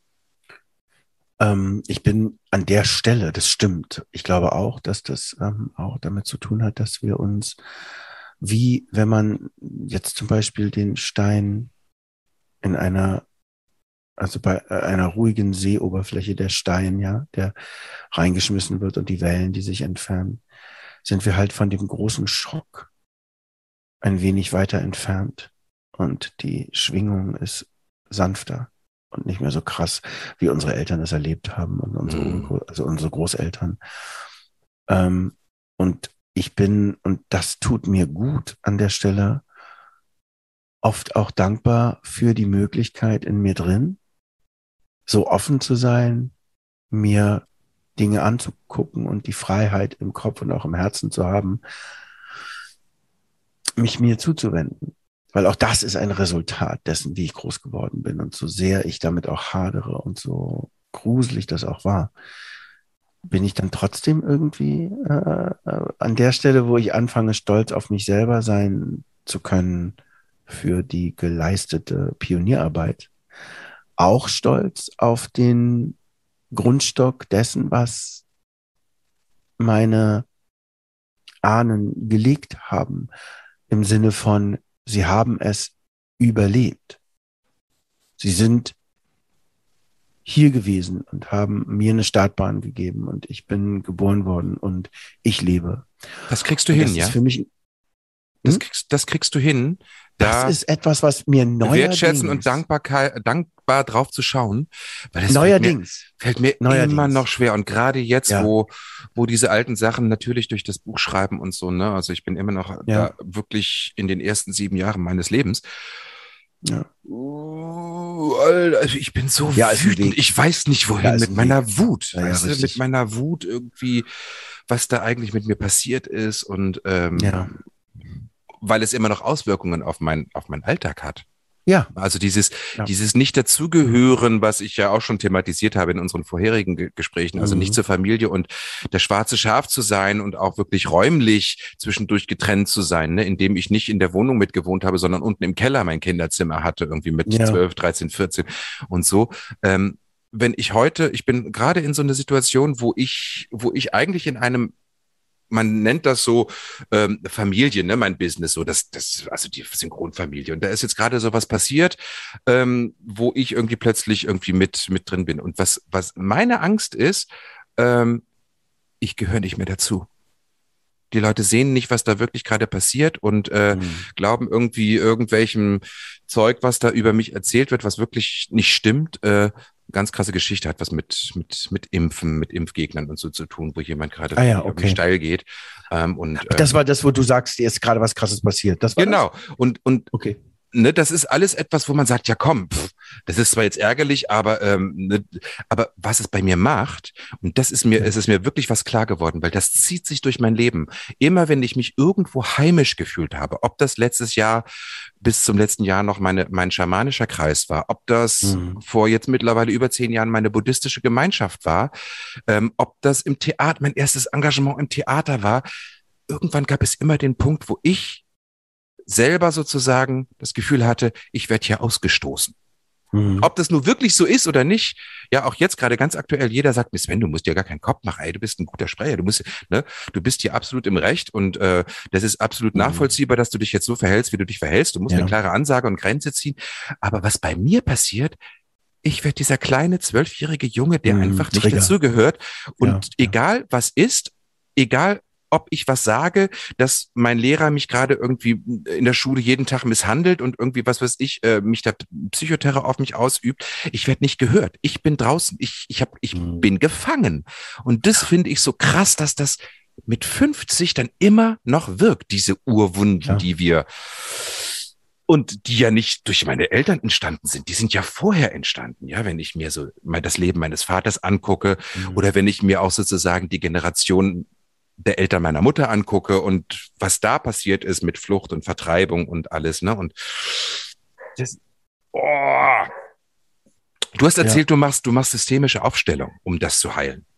Ähm, ich bin an der Stelle, das stimmt. Ich glaube auch, dass das ähm, auch damit zu tun hat, dass wir uns, wie wenn man jetzt zum Beispiel den Stein in einer, also bei einer ruhigen Seeoberfläche, der Stein, ja, der reingeschmissen wird und die Wellen, die sich entfernen, sind wir halt von dem großen Schock ein wenig weiter entfernt und die Schwingung ist sanfter und nicht mehr so krass, wie unsere Eltern es erlebt haben und unsere, mhm. also unsere Großeltern. Ähm, und ich bin, und das tut mir gut an der Stelle, oft auch dankbar für die Möglichkeit in mir drin, so offen zu sein, mir Dinge anzugucken und die Freiheit im Kopf und auch im Herzen zu haben, mich mir zuzuwenden. Weil auch das ist ein Resultat dessen, wie ich groß geworden bin und so sehr ich damit auch hadere und so gruselig das auch war, bin ich dann trotzdem irgendwie äh, an der Stelle, wo ich anfange, stolz auf mich selber sein zu können für die geleistete Pionierarbeit, auch stolz auf den Grundstock dessen, was meine Ahnen gelegt haben, im Sinne von, sie haben es überlebt. Sie sind hier gewesen und haben mir eine Startbahn gegeben und ich bin geboren worden und ich lebe. Das kriegst du und hin, das ja? Ist für mich, hm? das, kriegst, das kriegst du hin. Da das ist etwas, was mir neuerdings... Wertschätzen und Dankbarkeit, dankbar drauf zu schauen. Weil das neuerdings. Fällt mir, fällt mir neuerdings. immer noch schwer. Und gerade jetzt, ja. wo, wo diese alten Sachen natürlich durch das Buch schreiben und so, ne? Also ich bin immer noch ja. da wirklich in den ersten sieben Jahren meines Lebens. Ja. Uh, Alter, also ich bin so ja, wütend. Ich weiß nicht, wohin ja, mit meiner Weg. Wut. Ja, weißt ja, du, mit meiner Wut irgendwie, was da eigentlich mit mir passiert ist und ähm, ja. weil es immer noch Auswirkungen auf mein, auf meinen Alltag hat. Ja. Also dieses, ja. dieses Nicht-Dazugehören, was ich ja auch schon thematisiert habe in unseren vorherigen Ge- Gesprächen, also mhm. nicht zur Familie und das schwarze Schaf zu sein und auch wirklich räumlich zwischendurch getrennt zu sein, ne, indem ich nicht in der Wohnung mitgewohnt habe, sondern unten im Keller mein Kinderzimmer hatte, irgendwie mit ja. zwölf, dreizehn, vierzehn und so. Ähm, wenn ich heute, ich bin gerade in so einer Situation, wo ich, wo ich eigentlich in einem man nennt das so ähm, Familie, ne, mein Business, so das, das, also die Synchronfamilie. Und da ist jetzt gerade so was passiert, ähm, wo ich irgendwie plötzlich irgendwie mit mit drin bin. Und was was meine Angst ist, ähm, ich gehöre nicht mehr dazu. Die Leute sehen nicht, was da wirklich gerade passiert und äh, mhm. glauben irgendwie irgendwelchem Zeug, was da über mich erzählt wird, was wirklich nicht stimmt. Äh, ganz krasse Geschichte, hat was mit mit mit Impfen, mit Impfgegnern und so zu tun, wo jemand gerade ah, ja, okay. steil geht. Ähm, und Ach, das war das, wo du sagst, dir ist gerade was Krasses passiert. Das war genau. Das? Und und okay. Ne, das ist alles etwas, wo man sagt, ja komm, pff, Das ist zwar jetzt ärgerlich, aber, ähm, ne, aber was es bei mir macht, und das ist mir, es ist mir wirklich was klar geworden, weil das zieht sich durch mein Leben. Immer wenn ich mich irgendwo heimisch gefühlt habe, ob das letztes Jahr bis zum letzten Jahr noch meine, mein schamanischer Kreis war, ob das Mhm. vor jetzt mittlerweile über zehn Jahren meine buddhistische Gemeinschaft war, ähm, ob das im Theater, mein erstes Engagement im Theater war, irgendwann gab es immer den Punkt, wo ich selber sozusagen das Gefühl hatte, ich werde hier ausgestoßen. Mhm. Ob das nur wirklich so ist oder nicht, ja, auch jetzt gerade ganz aktuell, jeder sagt mir, Sven, du musst dir gar keinen Kopf machen, ey, du bist ein guter Sprecher, du musst, ne, du bist hier absolut im Recht und äh, das ist absolut Mhm. nachvollziehbar, dass du dich jetzt so verhältst, wie du dich verhältst. Du musst Ja. eine klare Ansage und Grenze ziehen. Aber was bei mir passiert, ich werde dieser kleine zwölfjährige Junge, der Mhm, einfach nicht Trigger. dazugehört. Und Ja, ja. egal was ist, egal ob ich was sage, dass mein Lehrer mich gerade irgendwie in der Schule jeden Tag misshandelt und irgendwie, was weiß ich, äh, mich da Psychoterror auf mich ausübt, ich werde nicht gehört. Ich bin draußen, ich, ich, hab, ich Mhm. bin gefangen. Und das finde ich so krass, dass das mit fünfzig dann immer noch wirkt, diese Urwunden, Klar. die wir und die ja nicht durch meine Eltern entstanden sind, die sind ja vorher entstanden, ja, wenn ich mir so mal das Leben meines Vaters angucke Mhm. oder wenn ich mir auch sozusagen die Generation der Eltern meiner Mutter angucke und was da passiert ist mit Flucht und Vertreibung und alles, ne? Und das, oh. Du hast erzählt, Ja. du machst, du machst systemische Aufstellung, um das zu heilen.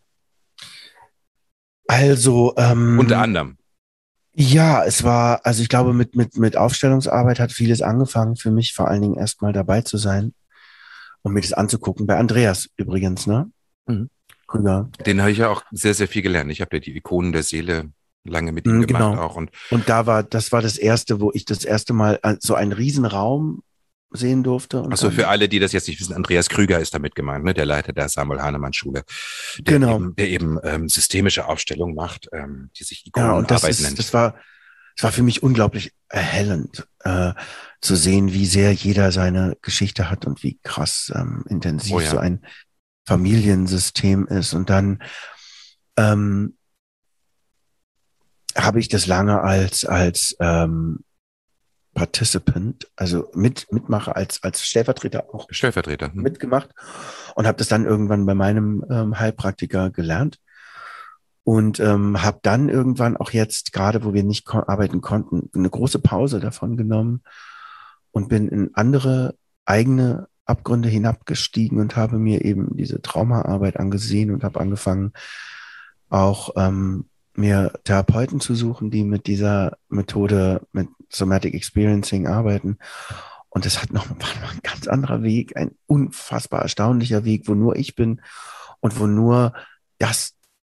Also, ähm, Unter anderem. ja, es war, also ich glaube, mit, mit, mit Aufstellungsarbeit hat vieles angefangen, für mich vor allen Dingen erstmal dabei zu sein und mir das anzugucken. Bei Andreas übrigens, ne? Mhm. Krüger. Den habe ich ja auch sehr, sehr viel gelernt. Ich habe ja die Ikonen der Seele lange mit ihm Mhm, gemacht genau. auch. Und Und da war, das war das erste, wo ich das erste Mal äh, so einen Riesenraum sehen durfte. Und also dann, für alle, die das jetzt nicht wissen, Andreas Krüger ist damit gemeint, ne? Der Leiter der Samuel Hahnemann Schule, der Genau. eben, der eben ähm, systemische Aufstellung macht, ähm, die sich Ja, und das Ikonenarbeit ist, nennt. das war, das war für mich unglaublich erhellend, äh, zu sehen, wie sehr jeder seine Geschichte hat und wie krass ähm, intensiv Oh ja. so ein Familiensystem ist. Und dann ähm, habe ich das lange als als ähm, Participant, also mit Mitmacher, als als Stellvertreter auch Stellvertreter. Hm. mitgemacht und habe das dann irgendwann bei meinem ähm, Heilpraktiker gelernt und ähm, habe dann irgendwann auch jetzt, gerade wo wir nicht ko- arbeiten konnten, eine große Pause davon genommen und bin in andere eigene Abgründe hinabgestiegen und habe mir eben diese Traumaarbeit angesehen und habe angefangen, auch ähm, mir Therapeuten zu suchen, die mit dieser Methode, mit Somatic Experiencing arbeiten. Und das hat noch, war noch ein ganz anderer Weg, ein unfassbar erstaunlicher Weg, wo nur ich bin und wo nur das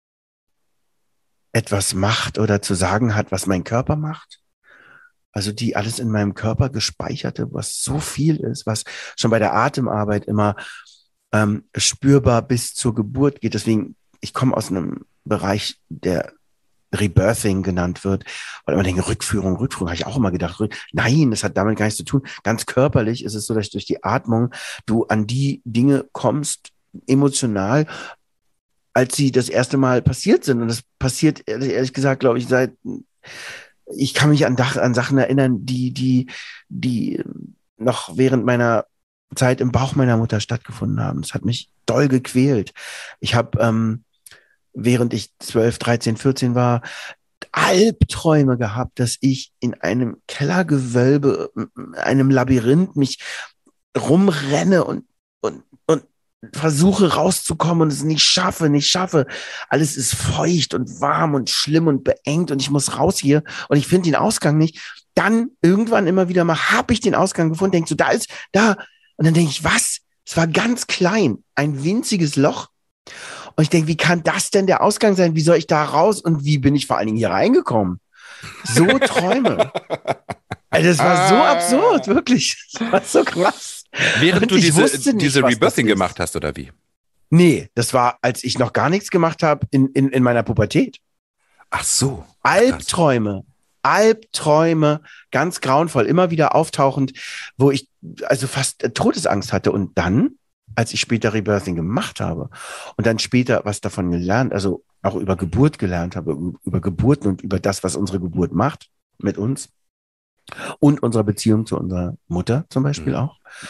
etwas macht oder zu sagen hat, was mein Körper macht. Also die alles in meinem Körper gespeicherte, was so viel ist, was schon bei der Atemarbeit immer ähm, spürbar bis zur Geburt geht. Deswegen, ich komme aus einem Bereich, der Rebirthing genannt wird, weil immer denke, Rückführung, Rückführung, habe ich auch immer gedacht. Nein, das hat damit gar nichts zu tun. Ganz körperlich ist es so, dass durch die Atmung du an die Dinge kommst, emotional, als sie das erste Mal passiert sind. Und das passiert, ehrlich, ehrlich gesagt, glaube ich, seit, ich kann mich an, an Sachen erinnern, die, die, die noch während meiner Zeit im Bauch meiner Mutter stattgefunden haben. Das hat mich doll gequält. Ich habe, ähm, während ich zwölf, dreizehn, vierzehn war, Albträume gehabt, dass ich in einem Kellergewölbe, einem Labyrinth mich rumrenne und, und, und versuche rauszukommen und es nicht schaffe, nicht schaffe. Alles ist feucht und warm und schlimm und beengt und ich muss raus hier und ich finde den Ausgang nicht. Dann irgendwann immer wieder mal habe ich den Ausgang gefunden, denke so, da ist, da. Und dann denke ich, was? Es war ganz klein, ein winziges Loch. Und ich denke, wie kann das denn der Ausgang sein? Wie soll ich da raus? Und wie bin ich vor allen Dingen hier reingekommen? So Träume. Also das war so absurd, wirklich. Das war so krass. Während Und du ich diese, wusste nicht, diese was das Rebirthing ist. gemacht hast, oder wie? Nee, das war, als ich noch gar nichts gemacht habe in, in, in meiner Pubertät. Ach so. Albträume. Albträume, ganz grauenvoll, immer wieder auftauchend, wo ich also fast Todesangst hatte. Und dann, als ich später Rebirthing gemacht habe und dann später was davon gelernt, also auch über Geburt gelernt habe, über Geburten und über das, was unsere Geburt macht mit uns und unserer Beziehung zu unserer Mutter zum Beispiel Mhm. auch,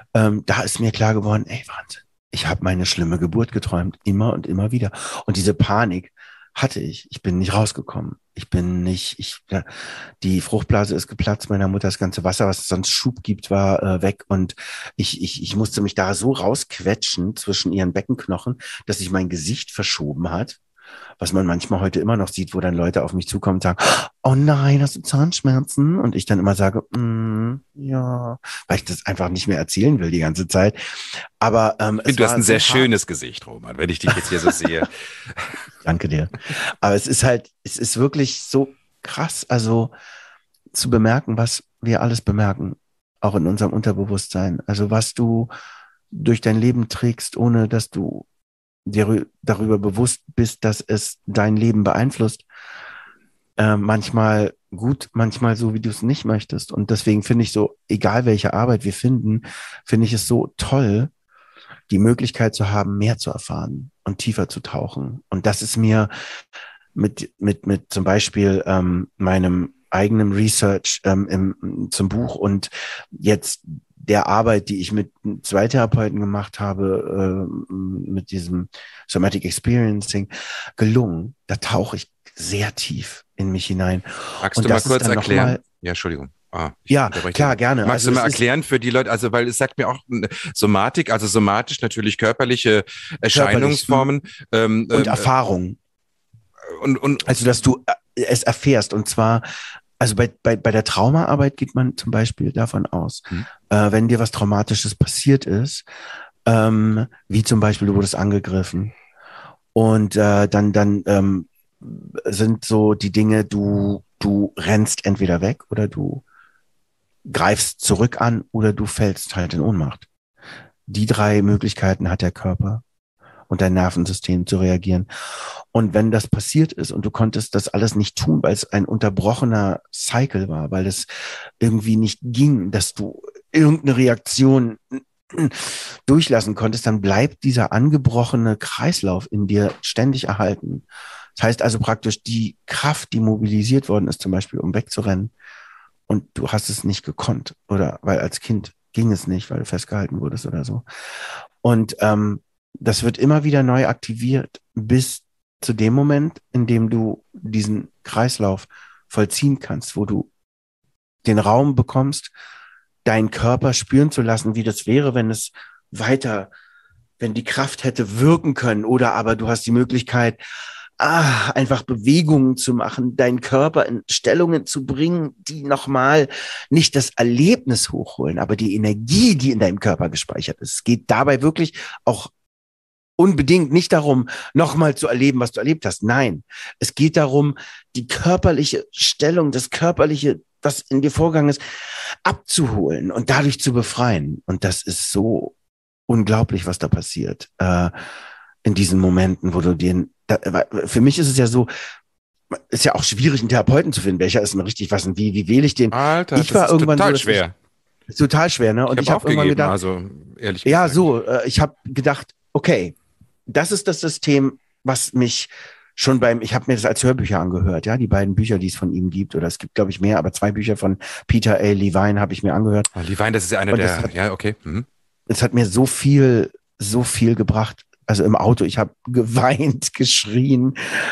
ähm, da ist mir klar geworden, ey, Wahnsinn, ich habe meine schlimme Geburt geträumt, immer und immer wieder. Und diese Panik hatte ich. Ich bin nicht rausgekommen. Ich bin nicht, ich, ja, die Fruchtblase ist geplatzt, meiner Mutter das ganze Wasser, was es sonst Schub gibt, war äh, weg. Und ich, ich, ich musste mich da so rausquetschen zwischen ihren Beckenknochen, dass sich mein Gesicht verschoben hat. Was man manchmal heute immer noch sieht, wo dann Leute auf mich zukommen und sagen, oh nein, hast du Zahnschmerzen? Und ich dann immer sage, mm, ja, weil ich das einfach nicht mehr erzählen will die ganze Zeit. Aber ähm, ich finde, du hast ein sehr so schönes Gesicht, Roman, wenn ich dich jetzt hier so sehe. Danke dir. Aber es ist halt, es ist wirklich so krass, also zu bemerken, was wir alles bemerken, auch in unserem Unterbewusstsein. Also was du durch dein Leben trägst, ohne dass du dir darüber bewusst bist, dass es dein Leben beeinflusst. Äh, manchmal gut, manchmal so, wie du es nicht möchtest. Und deswegen finde ich so, egal welche Arbeit wir finden, finde ich es so toll, die Möglichkeit zu haben, mehr zu erfahren und tiefer zu tauchen. Und das ist mir mit, mit, mit zum Beispiel ähm, meinem eigenen Research ähm, im, zum Buch und jetzt der Arbeit, die ich mit zwei Therapeuten gemacht habe, äh, mit diesem Somatic Experiencing, gelungen. Da tauche ich sehr tief in mich hinein. Magst und du mal kurz erklären? Mal, ja, Entschuldigung. Ah, ja, klar, gerne. Magst also du mal erklären für die Leute, also weil es sagt mir auch Somatik, also somatisch natürlich körperliche Erscheinungsformen. Körperlich, ähm, und ähm, Erfahrung. Und, und, also, dass du es erfährst und zwar Also bei, bei, bei der Traumaarbeit geht man zum Beispiel davon aus, hm. äh, wenn dir was Traumatisches passiert ist, ähm, wie zum Beispiel du wurdest angegriffen und äh, dann, dann ähm, sind so die Dinge, du, du rennst entweder weg oder du greifst zurück an oder du fällst halt in Ohnmacht. Die drei Möglichkeiten hat der Körper und dein Nervensystem zu reagieren. Und wenn das passiert ist und du konntest das alles nicht tun, weil es ein unterbrochener Cycle war, weil es irgendwie nicht ging, dass du irgendeine Reaktion durchlassen konntest, dann bleibt dieser angebrochene Kreislauf in dir ständig erhalten. Das heißt also praktisch die Kraft, die mobilisiert worden ist, zum Beispiel um wegzurennen, und du hast es nicht gekonnt oder weil als Kind ging es nicht, weil du festgehalten wurdest oder so. Und ähm, das wird immer wieder neu aktiviert bis zu dem Moment, in dem du diesen Kreislauf vollziehen kannst, wo du den Raum bekommst, deinen Körper spüren zu lassen, wie das wäre, wenn es weiter, wenn die Kraft hätte wirken können, oder aber du hast die Möglichkeit, ah, einfach Bewegungen zu machen, deinen Körper in Stellungen zu bringen, die nochmal nicht das Erlebnis hochholen, aber die Energie, die in deinem Körper gespeichert ist. Es geht dabei wirklich auch unbedingt nicht darum, nochmal zu erleben, was du erlebt hast. Nein, es geht darum, die körperliche Stellung, das körperliche, was in dir vorgegangen ist, abzuholen und dadurch zu befreien. Und das ist so unglaublich, was da passiert äh, in diesen Momenten, wo du den, da, für mich ist es ja so, ist ja auch schwierig, einen Therapeuten zu finden. Welcher ist denn richtig was und wie, wie wähle ich den? Alter, ich war das ist irgendwann total so, schwer. Ich, ist total schwer, ne? Und ich ich habe hab irgendwann gedacht, also ehrlich gesagt. Ja, so, äh, ich habe gedacht, okay, das ist das System, was mich schon beim, ich habe mir das als Hörbücher angehört, ja, die beiden Bücher, die es von ihm gibt, oder es gibt, glaube ich, mehr, aber zwei Bücher von Peter A. Levine habe ich mir angehört. Oh, Levine, das ist ja einer und der, hat, ja, okay. Mhm. Es hat mir so viel, so viel gebracht. Also im Auto, ich habe geweint, geschrien.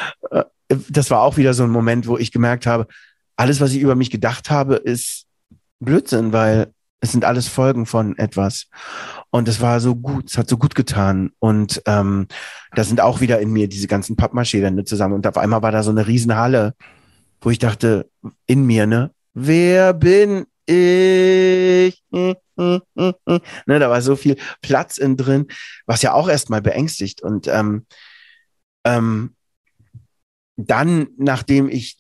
Das war auch wieder so ein Moment, wo ich gemerkt habe, alles, was ich über mich gedacht habe, ist Blödsinn, weil es sind alles Folgen von etwas. Und es war so gut, es hat so gut getan. Und ähm, da sind auch wieder in mir diese ganzen Pappmaché-Wände zusammen. Und auf einmal war da so eine Riesenhalle, wo ich dachte, in mir, ne, wer bin ich? Ne, da war so viel Platz in drin, was ja auch erstmal beängstigt. Und ähm, ähm, dann, nachdem ich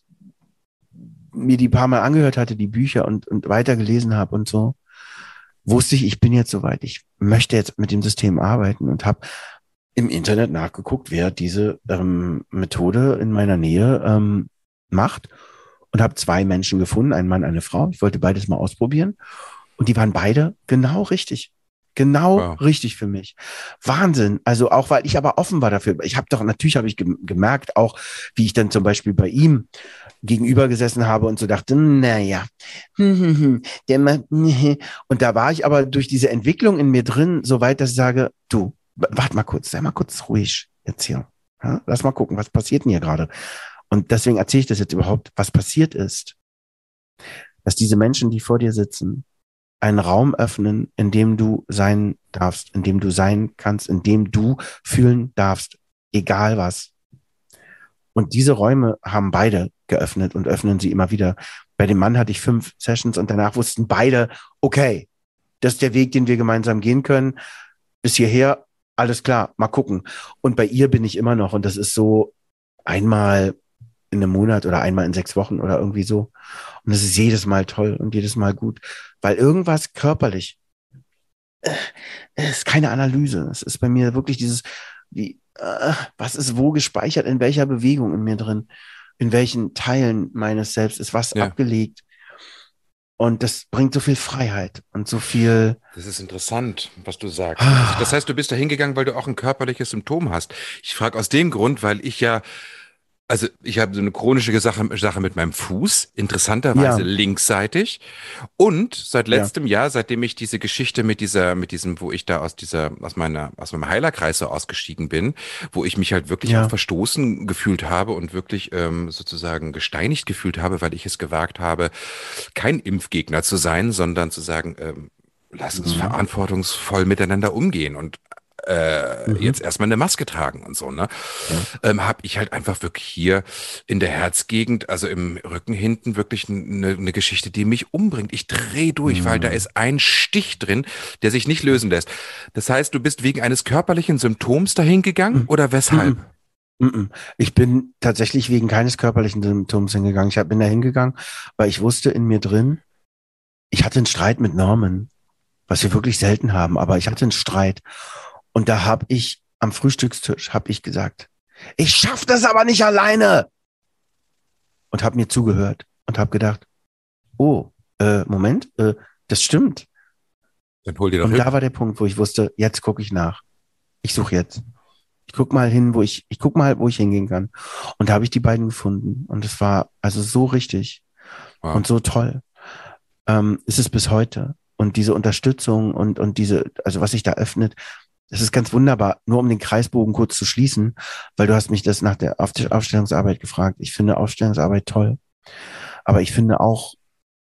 mir die paar Mal angehört hatte, die Bücher und, und weitergelesen habe und so, wusste ich, ich bin jetzt soweit. Ich möchte jetzt mit dem System arbeiten und habe im Internet nachgeguckt, wer diese ähm, Methode in meiner Nähe ähm, macht, und habe zwei Menschen gefunden, einen Mann, eine Frau. Ich wollte beides mal ausprobieren und die waren beide genau richtig. Genau Wow. richtig für mich. Wahnsinn. Also auch, weil ich aber offen war dafür. Ich habe doch, natürlich habe ich gem- gemerkt, auch wie ich dann zum Beispiel bei ihm gegenüber gesessen habe und so dachte, naja, der ma- und da war ich aber durch diese Entwicklung in mir drin so weit, dass ich sage, du, w- warte mal kurz, sei mal kurz ruhig jetzt hier. Ja, lass mal gucken, was passiert denn hier gerade? Und deswegen erzähle ich das jetzt überhaupt, was passiert ist, dass diese Menschen, die vor dir sitzen, einen Raum öffnen, in dem du sein darfst, in dem du sein kannst, in dem du fühlen darfst, egal was. Und diese Räume haben beide geöffnet und öffnen sie immer wieder. Bei dem Mann hatte ich fünf Sessions und danach wussten beide, okay, das ist der Weg, den wir gemeinsam gehen können. Bis hierher, alles klar, mal gucken. Und bei ihr bin ich immer noch und das ist so einmal in einem Monat oder einmal in sechs Wochen oder irgendwie so. Und es ist jedes Mal toll und jedes Mal gut, weil irgendwas körperlich, äh, es ist keine Analyse. Es ist bei mir wirklich dieses, wie, äh, was ist wo gespeichert, in welcher Bewegung in mir drin, in welchen Teilen meines Selbst ist was Ja. abgelegt. Und das bringt so viel Freiheit und so viel. Das ist interessant, was du sagst. Also, das heißt, du bist da hingegangen, weil du auch ein körperliches Symptom hast. Ich frage aus dem Grund, weil ich ja, also ich habe so eine chronische Sache, Sache mit meinem Fuß, interessanterweise Ja, linksseitig. Und seit ja, letztem Jahr, seitdem ich diese Geschichte mit dieser, mit diesem, wo ich da aus dieser, aus meiner, aus meinem Heilerkreis so ausgestiegen bin, wo ich mich halt wirklich auch ja. verstoßen gefühlt habe und wirklich ähm, sozusagen gesteinigt gefühlt habe, weil ich es gewagt habe, kein Impfgegner zu sein, sondern zu sagen, ähm, lass uns Mhm. verantwortungsvoll miteinander umgehen und äh, Mhm. jetzt erstmal eine Maske tragen und so, ne? Ja. Ähm, habe ich halt einfach wirklich hier in der Herzgegend, also im Rücken hinten, wirklich eine, eine Geschichte, die mich umbringt. Ich drehe durch, weil da Mhm. ist ein Stich drin, der sich nicht lösen lässt. Das heißt, du bist wegen eines körperlichen Symptoms dahin gegangen Mhm. oder weshalb? Mhm. Mhm. Ich bin tatsächlich wegen keines körperlichen Symptoms hingegangen. Ich hab- bin da hingegangen, weil ich wusste in mir drin, ich hatte einen Streit mit Norman, was wir wirklich selten haben, aber ich hatte einen Streit. Und da habe ich am Frühstückstisch, habe ich gesagt, ich schaff das aber nicht alleine. Und habe mir zugehört und habe gedacht, oh, äh, Moment, äh, das stimmt. Dann hol dir doch Und da Hilfe. war der Punkt, wo ich wusste, jetzt gucke ich nach. Ich suche jetzt. Ich guck mal hin, wo ich, ich guck mal, wo ich hingehen kann. Und da habe ich die beiden gefunden. Und es war also so richtig Wow. und so toll. Ähm, ist es bis heute. Und diese Unterstützung und, und diese, also was sich da öffnet, das ist ganz wunderbar. Nur um den Kreisbogen kurz zu schließen, weil du hast mich das nach der Auf Aufstellungsarbeit gefragt. Ich finde Aufstellungsarbeit toll. Aber ich finde auch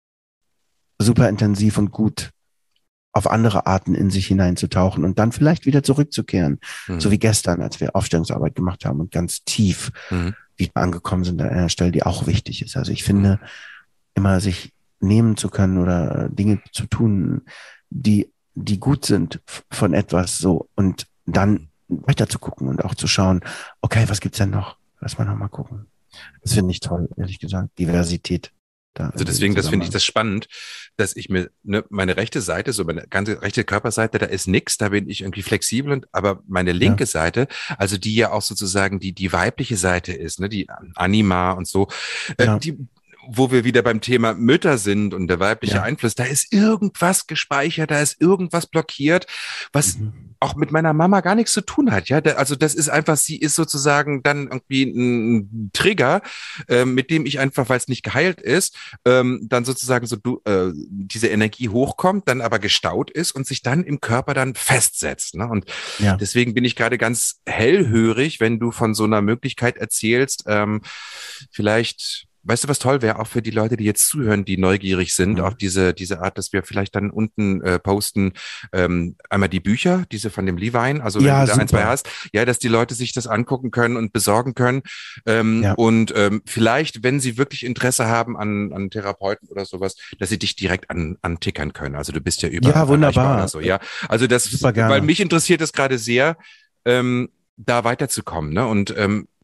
super intensiv und gut, auf andere Arten in sich hineinzutauchen und dann vielleicht wieder zurückzukehren. So Mhm. wie gestern, als wir Aufstellungsarbeit gemacht haben und ganz tief Mhm. wieder angekommen sind an einer Stelle, die auch wichtig ist. Also ich Mhm. finde, immer sich nehmen zu können oder Dinge zu tun, die, die gut sind f- von etwas so und dann weiter zu gucken und auch zu schauen, okay, was gibt's denn noch? Lass mal noch mal gucken. Das finde ich toll, ehrlich gesagt. Diversität da Also in diesem deswegen, das finde ich Zusammenhang. das spannend, dass ich mir, ne, meine rechte Seite, so meine ganze rechte Körperseite, da ist nix, da bin ich irgendwie flexibel, und aber meine Ja, linke Seite, also die ja auch sozusagen die die weibliche Seite ist, ne, die Anima und so, äh, ja, die, wo wir wieder beim Thema Mütter sind und der weibliche ja. Einfluss, da ist irgendwas gespeichert, da ist irgendwas blockiert, was Mhm. auch mit meiner Mama gar nichts zu tun hat, ja. Da, also das ist einfach, sie ist sozusagen dann irgendwie ein Trigger, äh, mit dem ich einfach, weil es nicht geheilt ist, ähm, dann sozusagen so du, äh, diese Energie hochkommt, dann aber gestaut ist und sich dann im Körper dann festsetzt. Ne? Und Ja. deswegen bin ich gerade ganz hellhörig, wenn du von so einer Möglichkeit erzählst, ähm, vielleicht. Weißt du, was toll wäre, auch für die Leute, die jetzt zuhören, die neugierig sind, auf Mhm. diese, diese Art, dass wir vielleicht dann unten äh, posten, ähm, einmal die Bücher, diese von dem Levine, also wenn du Ja, da ein, zwei super. hast, ja, dass die Leute sich das angucken können und besorgen können. Ähm, Ja, und ähm, vielleicht, wenn sie wirklich Interesse haben an, an Therapeuten oder sowas, dass sie dich direkt an, antickern können. Also du bist ja überall ja, erreichbar oder wunderbar. so, ja. Also das, Super weil gerne. mich interessiert es gerade sehr, ähm, da weiterzukommen, ne? Und ähm,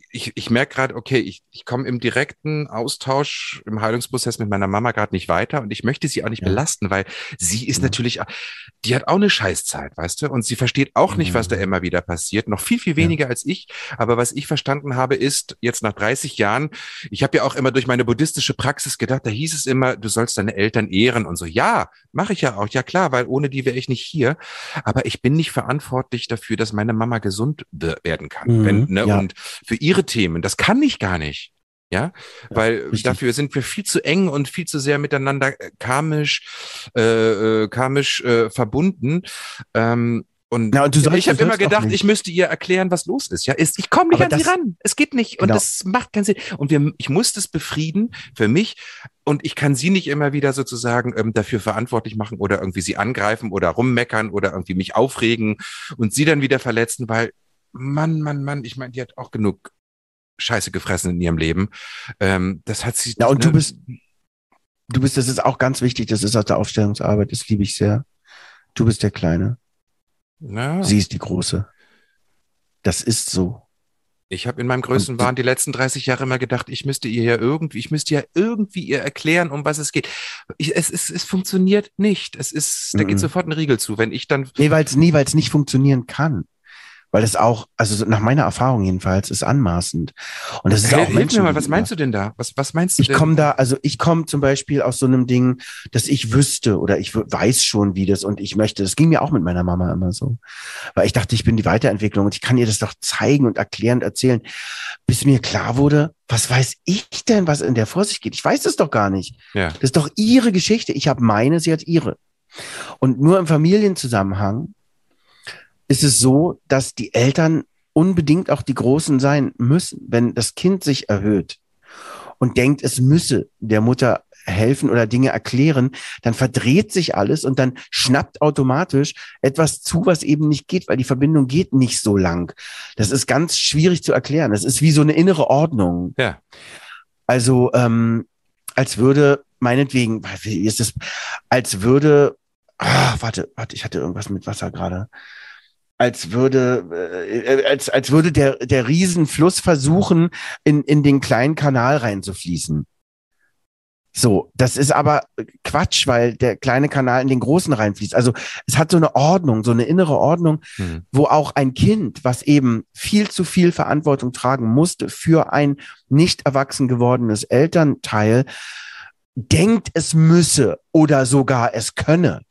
ich, ich merke gerade, okay, ich, ich komme im direkten Austausch im Heilungsprozess mit meiner Mama gerade nicht weiter und ich möchte sie auch nicht Ja. belasten, weil sie ist Ja. natürlich, die hat auch eine Scheißzeit, weißt du, und sie versteht auch nicht, was da Mhm. immer wieder passiert, noch viel, viel weniger als ich, aber was ich verstanden habe, ist, jetzt nach dreißig Jahren, ich habe ja auch immer durch meine buddhistische Praxis gedacht, da hieß es immer, du sollst deine Eltern ehren und so, ja, mache ich ja auch, ja klar, weil ohne die wäre ich nicht hier, aber ich bin nicht verantwortlich dafür, dass meine Mama gesund werden kann, Mhm. wenn, ne, Ja. und für ihre Themen, das kann ich gar nicht. Ja, weil richtig. dafür sind wir viel zu eng und viel zu sehr miteinander äh, karmisch, äh, äh, karmisch äh, verbunden. Ähm, und Na, und du sollst- ich habe du immer sollst auch gedacht, nicht. ich müsste ihr erklären, was los ist. Ja, ist, ich komme nicht Aber an sie das- ran. Es geht nicht Genau. und das macht keinen Sinn. Und wir, ich muss das befrieden für mich. Und ich kann sie nicht immer wieder sozusagen ähm, dafür verantwortlich machen oder irgendwie sie angreifen oder rummeckern oder irgendwie mich aufregen und sie dann wieder verletzen, weil Mann, Mann, Mann, ich meine, die hat auch genug Scheiße gefressen in ihrem Leben. Ähm, das hat sie. Ja, und ne? du bist, du bist, das ist auch ganz wichtig, das ist aus der Aufstellungsarbeit, das liebe ich sehr. Du bist der Kleine, Ja. sie ist die Große. Das ist so. Ich habe in meinem größten Und- Wahn die letzten dreißig Jahre immer gedacht, ich müsste ihr ja irgendwie, ich müsste ja irgendwie ihr erklären, um was es geht. Ich, es, es, es funktioniert nicht. Es ist, da geht Mhm. sofort ein Riegel zu. Wenn ich dann, Nee, weil es nie, weil es nicht funktionieren kann. Weil es auch, also so nach meiner Erfahrung jedenfalls, ist anmaßend. Und das ist Hel- auch hilf mir Menschen mal, was gegenüber. meinst du denn da? Was, was meinst du Ich denn? komme da, also ich komme zum Beispiel aus so einem Ding, dass ich wüsste oder ich w- weiß schon, wie das und ich möchte. Das ging mir auch mit meiner Mama immer so. Weil ich dachte, ich bin die Weiterentwicklung und ich kann ihr das doch zeigen und erklären und erzählen. Bis mir klar wurde, was weiß ich denn, was in der vor sich geht? Ich weiß es doch gar nicht. Ja. Das ist doch ihre Geschichte. Ich habe meine, sie hat ihre. Und nur im Familienzusammenhang ist es so, dass die Eltern unbedingt auch die Großen sein müssen, wenn das Kind sich erhöht und denkt, es müsse der Mutter helfen oder Dinge erklären, dann verdreht sich alles und dann schnappt automatisch etwas zu, was eben nicht geht, weil die Verbindung geht nicht so lang. Das ist ganz schwierig zu erklären. Das ist wie so eine innere Ordnung. Ja. Also ähm, als würde, meinetwegen, wie ist das, als würde, ah, warte, warte, ich hatte irgendwas mit Wasser gerade. Als würde, äh, als, als würde der, der Riesenfluss versuchen, in, in den kleinen Kanal reinzufließen. So, das ist aber Quatsch, weil der kleine Kanal in den großen reinfließt. Also es hat so eine Ordnung, so eine innere Ordnung, Hm. wo auch ein Kind, was eben viel zu viel Verantwortung tragen musste für ein nicht erwachsen gewordenes Elternteil, denkt, es müsse oder sogar es könne.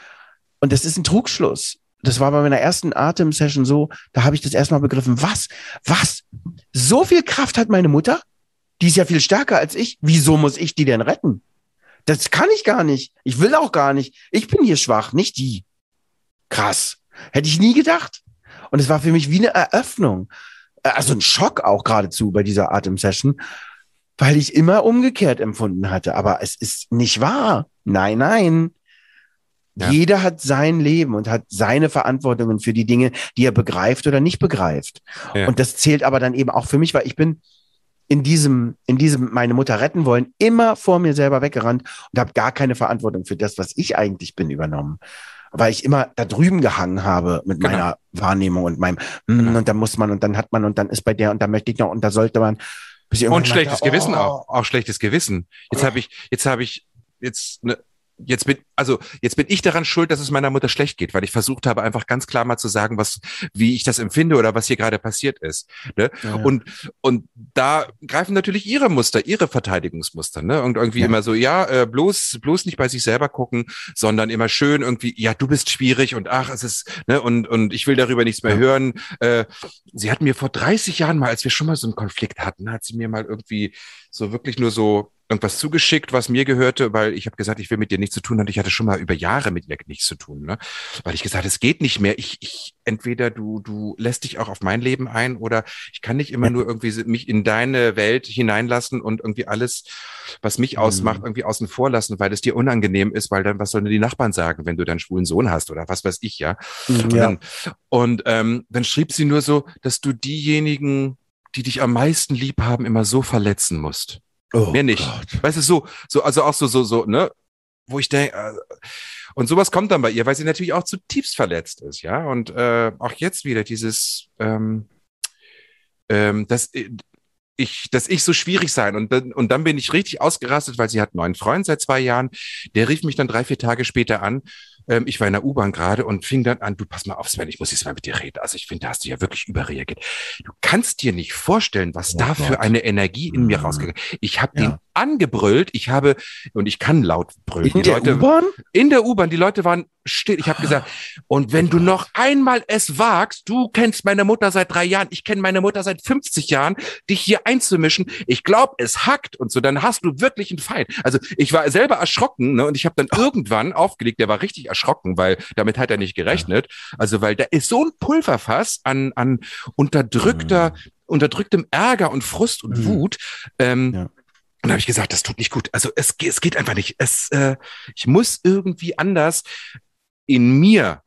Und das ist ein Trugschluss. Das war bei meiner ersten Atem-Session so, da habe ich das erstmal begriffen. Was? Was? So viel Kraft hat meine Mutter? Die ist ja viel stärker als ich. Wieso muss ich die denn retten? Das kann ich gar nicht. Ich will auch gar nicht. Ich bin hier schwach, nicht die. Krass. Hätte ich nie gedacht. Und es war für mich wie eine Eröffnung. Also ein Schock auch geradezu bei dieser Atem-Session, weil ich immer umgekehrt empfunden hatte. Aber es ist nicht wahr. Nein, nein. Ja. Jeder hat sein Leben und hat seine Verantwortungen für die Dinge, die er begreift oder nicht begreift. Ja. Und das zählt aber dann eben auch für mich, weil ich bin in diesem, in diesem meine Mutter retten wollen, immer vor mir selber weggerannt und habe gar keine Verantwortung für das, was ich eigentlich bin, übernommen. Weil ich immer da drüben gehangen habe mit Genau. meiner Wahrnehmung und meinem, mm, Genau. und dann muss man und dann hat man und dann ist bei der und da möchte ich noch und da sollte man. Bis ich irgendwann Und schlechtes meinte, Gewissen oh, auch. Auch schlechtes Gewissen. Jetzt habe ich, jetzt habe ich, jetzt, ne, jetzt bin, also, jetzt bin ich daran schuld, dass es meiner Mutter schlecht geht, weil ich versucht habe, einfach ganz klar mal zu sagen, was, wie ich das empfinde oder was hier gerade passiert ist. Ne? Ja, ja. Und, und da greifen natürlich ihre Muster, ihre Verteidigungsmuster, ne? Und irgendwie Ja. immer so, ja, äh, bloß, bloß nicht bei sich selber gucken, sondern immer schön irgendwie, ja, du bist schwierig und ach, es ist, ne, und, und ich will darüber nichts mehr Ja. hören. Äh, sie hat mir vor dreißig Jahren mal, als wir schon mal so einen Konflikt hatten, hat sie mir mal irgendwie so wirklich nur so irgendwas zugeschickt, was mir gehörte, weil ich habe gesagt, ich will mit dir nichts zu tun haben. Und ich hatte schon mal über Jahre mit ihr nichts zu tun, ne? Weil ich gesagt, es geht nicht mehr. Ich, ich, entweder du, du lässt dich auch auf mein Leben ein oder ich kann nicht immer Ja. nur irgendwie mich in deine Welt hineinlassen und irgendwie alles, was mich Mhm. ausmacht, irgendwie außen vor lassen, weil es dir unangenehm ist, weil dann, was sollen die Nachbarn sagen, wenn du deinen schwulen Sohn hast oder was weiß ich, ja? Und, Ja. dann, und ähm, dann schrieb sie nur so, dass du diejenigen, die dich am meisten lieb haben, immer so verletzen musst. Oh Mehr nicht. Gott. Weißt du, so, so, also auch so, so, so, ne? Wo ich denke, äh, und sowas kommt dann bei ihr, weil sie natürlich auch zutiefst verletzt ist, ja. Und äh, auch jetzt wieder dieses, ähm, ähm, das, ich, dass ich so schwierig sein. Und dann, und dann bin ich richtig ausgerastet, weil sie hat einen neuen Freund seit zwei Jahren. Der rief mich dann drei, vier Tage später an. Ähm, ich war in der U-Bahn gerade und fing dann an, du pass mal auf, Sven, ich muss jetzt mal mit dir reden. Also ich finde, da hast du ja wirklich überreagiert. Du kannst dir nicht vorstellen, was Oh da Gott. für eine Energie in mir Mhm. rausgegangen ist. Ich habe Ja. den angebrüllt. Ich habe, und ich kann laut brüllen. In Die der Leute, U-Bahn? in der U-Bahn, die Leute waren still. Ich habe gesagt, und wenn Oh du Gott. noch einmal es wagst, du kennst meine Mutter seit drei Jahren, ich kenne meine Mutter seit fünfzig Jahren, dich hier einzumischen, ich glaube, es hackt und so, dann hast du wirklich einen Feind. Also ich war selber erschrocken, ne, und ich habe dann irgendwann aufgelegt, der war richtig erschrocken, weil damit hat er nicht gerechnet. Also weil da ist so ein Pulverfass an, an unterdrückter, Mhm. unterdrücktem Ärger und Frust und Mhm. Wut. Ähm, Ja. Und da habe ich gesagt, das tut nicht gut. Also es, ge- es geht einfach nicht. Es, äh, ich muss irgendwie anders in mir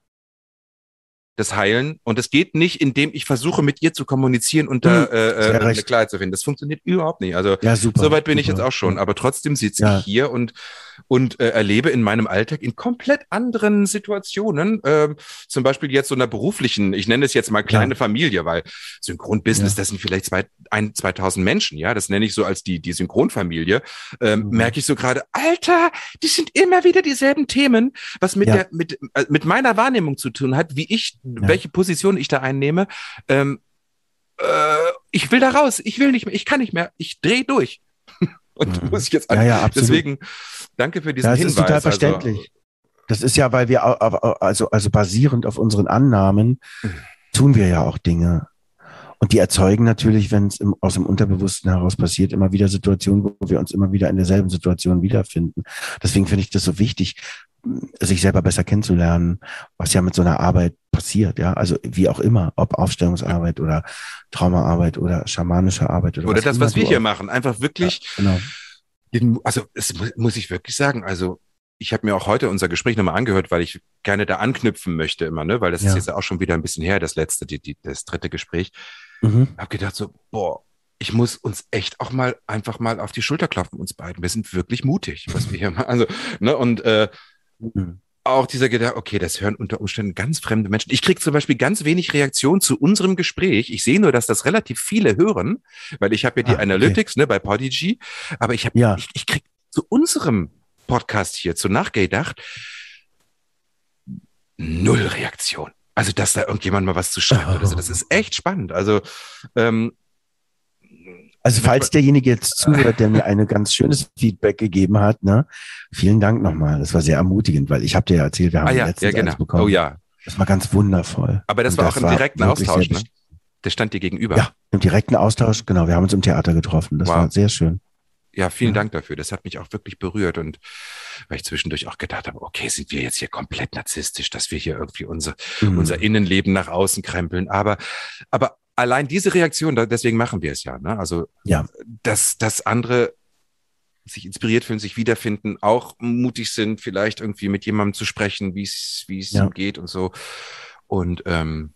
das heilen. Und es geht nicht, indem ich versuche, mit ihr zu kommunizieren und da Mhm. äh, äh, Sehr eine recht. Klarheit zu finden. Das funktioniert überhaupt nicht. Also Ja, super. soweit bin ich super. jetzt auch schon. Ja. Aber trotzdem sitze Ja. ich hier und und äh, erlebe in meinem Alltag in komplett anderen Situationen, ähm, zum Beispiel jetzt so einer beruflichen, ich nenne es jetzt mal kleine Ja. Familie, weil Synchronbusiness, Ja. das sind vielleicht zwei, ein, zweitausend Menschen, ja, das nenne ich so als die, die Synchronfamilie, ähm, Mhm. merke ich so gerade, Alter, die sind immer wieder dieselben Themen, was mit Ja. der, mit, äh, mit meiner Wahrnehmung zu tun hat, wie ich, Ja. welche Position ich da einnehme. Ähm, äh, ich will da raus, ich will nicht mehr, ich kann nicht mehr, ich drehe durch. Und Mhm. muss ich jetzt an. Ja, ja, absolut. Deswegen, danke für diesen Ja, es Hinweis. ist total verständlich. Also, Das ist ja, weil wir, au- au- also, also basierend auf unseren Annahmen, tun wir ja auch Dinge. Und die erzeugen natürlich, wenn es im, aus dem Unterbewussten heraus passiert, immer wieder Situationen, wo wir uns immer wieder in derselben Situation wiederfinden. Deswegen finde ich das so wichtig, sich selber besser kennenzulernen, was ja mit so einer Arbeit passiert, ja. Also wie auch immer, ob Aufstellungsarbeit oder Traumaarbeit oder schamanische Arbeit oder, oder was das, immer was wir du hier auch- machen, einfach wirklich, Ja, genau. den, also es mu- muss ich wirklich sagen, also ich habe mir auch heute unser Gespräch nochmal angehört, weil ich gerne da anknüpfen möchte immer, ne, weil das Ja. ist jetzt auch schon wieder ein bisschen her, das letzte, die, die, das dritte Gespräch. Mhm. Hab gedacht so, boah, ich muss uns echt auch mal einfach mal auf die Schulter klopfen, uns beiden. Wir sind wirklich mutig, was wir hier machen. Also, ne, und äh, Mhm. auch dieser Gedanke, okay, das hören unter Umständen ganz fremde Menschen. Ich kriege zum Beispiel ganz wenig Reaktion zu unserem Gespräch. Ich sehe nur, dass das relativ viele hören, weil ich habe ja die Ah, okay. Analytics, ne, bei Podigy, aber ich habe, Ja. ich, ich kriege zu unserem Podcast hier, zu Nachgedacht, null Reaktion. Also, dass da irgendjemand mal was zu schreibt oder so, das ist echt spannend. Also, ähm, Also falls derjenige jetzt zuhört, der mir ein ganz schönes Feedback gegeben hat, ne, vielen Dank nochmal. Das war sehr ermutigend, weil ich habe dir ja erzählt, wir haben ah ja, letztens ja, genau. eins bekommen. Oh ja. Das war ganz wundervoll. Aber das Und war auch im direkten wirklich Austausch, sehr ne? Der stand dir gegenüber. Ja, im direkten Austausch, genau. Wir haben uns im Theater getroffen. Das Wow. war sehr schön. Ja, vielen Ja. Dank dafür. Das hat mich auch wirklich berührt und weil ich zwischendurch auch gedacht habe, okay, sind wir jetzt hier komplett narzisstisch, dass wir hier irgendwie unser, Mhm. unser Innenleben nach außen krempeln. Aber, aber allein diese Reaktion, da- deswegen machen wir es ja, ne? Also, Ja. dass, dass andere sich inspiriert fühlen, sich wiederfinden, auch mutig sind, vielleicht irgendwie mit jemandem zu sprechen, wie es, wie es Ja. ihm geht und so. Und, ähm,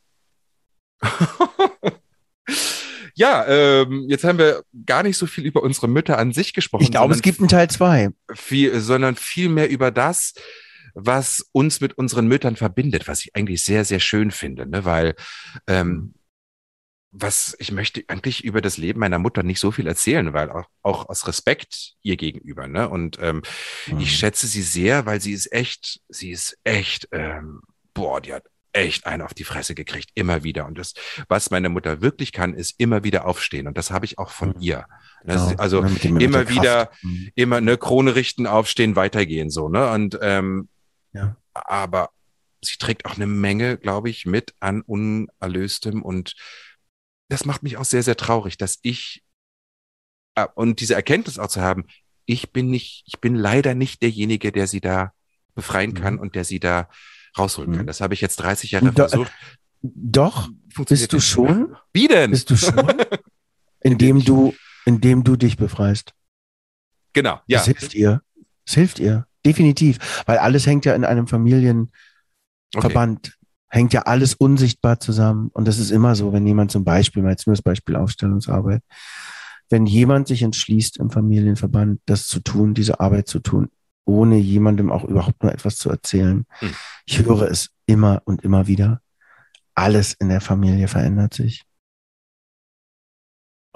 ja, ähm, jetzt haben wir gar nicht so viel über unsere Mütter an sich gesprochen. Ich glaube, es sondern gibt einen Teil zwei. viel, sondern viel mehr über das, was uns mit unseren Müttern verbindet, was ich eigentlich sehr, sehr schön finde, ne? Weil ähm, was ich möchte eigentlich über das Leben meiner Mutter nicht so viel erzählen, weil auch, auch aus Respekt ihr gegenüber, ne? Und ähm, Mhm. ich schätze sie sehr, weil sie ist echt, sie ist echt, ähm, boah, die hat echt einen auf die Fresse gekriegt, immer wieder. Und das, was meine Mutter wirklich kann, ist immer wieder aufstehen. Und das habe ich auch von Mhm. ihr. Genau. Das, also Ne, mit dem- mit immer der wieder, Kraft. Mhm. immer eine Krone richten, aufstehen, weitergehen, so, ne? Und ähm, Ja. aber sie trägt auch eine Menge, glaube ich, mit an Unerlöstem und das macht mich auch sehr, sehr traurig, dass ich äh, und diese Erkenntnis auch zu haben, ich bin nicht, ich bin leider nicht derjenige, der sie da befreien kann Mhm. und der sie da rausholen kann. Mhm. Das habe ich jetzt dreißig Jahre Do- versucht. Doch, Funktioniert bist du nicht. schon? Wie denn? Bist du schon? Indem du, indem du dich befreist. Genau, ja. Das hilft ihr. Das hilft ihr. Definitiv. Weil alles hängt ja in einem Familienverband. Okay. Hängt ja alles unsichtbar zusammen. Und das ist immer so, wenn jemand zum Beispiel, mal jetzt nur das Beispiel Aufstellungsarbeit, wenn jemand sich entschließt im Familienverband, das zu tun, diese Arbeit zu tun, ohne jemandem auch überhaupt nur etwas zu erzählen. Hm. Ich höre es immer und immer wieder. Alles in der Familie verändert sich.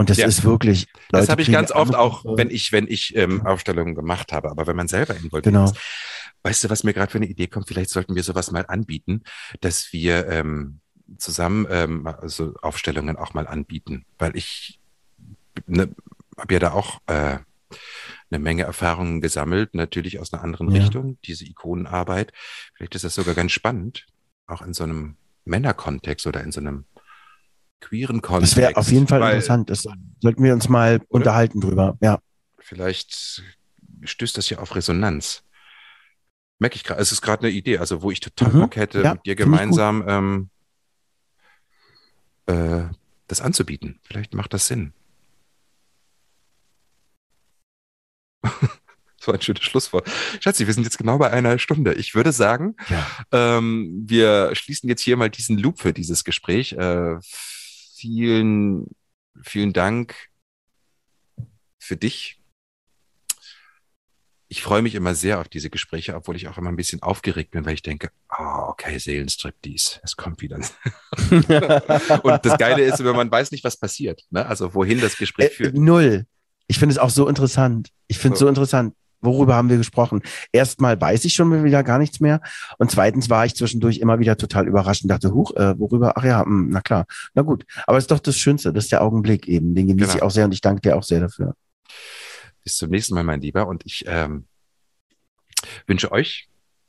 Und das Ja. ist wirklich. Das Leute habe ich kriegen ganz oft auch, Anrufe. wenn ich, wenn ich ähm, Aufstellungen gemacht habe. Aber wenn man selber involviert Genau. ist, weißt du, was mir gerade für eine Idee kommt? Vielleicht sollten wir sowas mal anbieten, dass wir ähm, zusammen ähm, so Aufstellungen auch mal anbieten, weil ich ne, habe ja da auch äh, eine Menge Erfahrungen gesammelt, natürlich aus einer anderen Ja. Richtung, diese Ikonenarbeit. Vielleicht ist das sogar ganz spannend, auch in so einem Männerkontext oder in so einem queeren Kontext. Das wäre auf jeden Fall weil interessant. Das sollten wir uns mal unterhalten drüber. Ja. Vielleicht stößt das ja auf Resonanz. Merke ich gerade, es ist gerade eine Idee, also wo ich total Mhm. Bock hätte, Ja, mit dir finde ich gut. gemeinsam ähm, äh, das anzubieten. Vielleicht macht das Sinn. Das war ein schönes Schlusswort. Schatzi, wir sind jetzt genau bei einer Stunde. Ich würde sagen, Ja. ähm, wir schließen jetzt hier mal diesen Loop für dieses Gespräch. Äh, vielen, vielen Dank für dich. Ich freue mich immer sehr auf diese Gespräche, obwohl ich auch immer ein bisschen aufgeregt bin, weil ich denke, ah, okay, Seelenstriptease, es kommt wieder. Und das Geile ist, wenn man weiß nicht, was passiert, ne? Also wohin das Gespräch Äh, führt. null. Ich finde es auch so interessant. Ich finde es So. so interessant. Worüber haben wir gesprochen? Erstmal weiß ich schon wieder gar nichts mehr. Und zweitens war ich zwischendurch immer wieder total überrascht und dachte, huch, äh, worüber? Ach ja, mh, na klar. Na gut. Aber es ist doch das Schönste. Das ist der Augenblick eben. Den genieße Genau. ich auch sehr und ich danke dir auch sehr dafür. Bis zum nächsten Mal, mein Lieber. Und ich ähm, wünsche euch,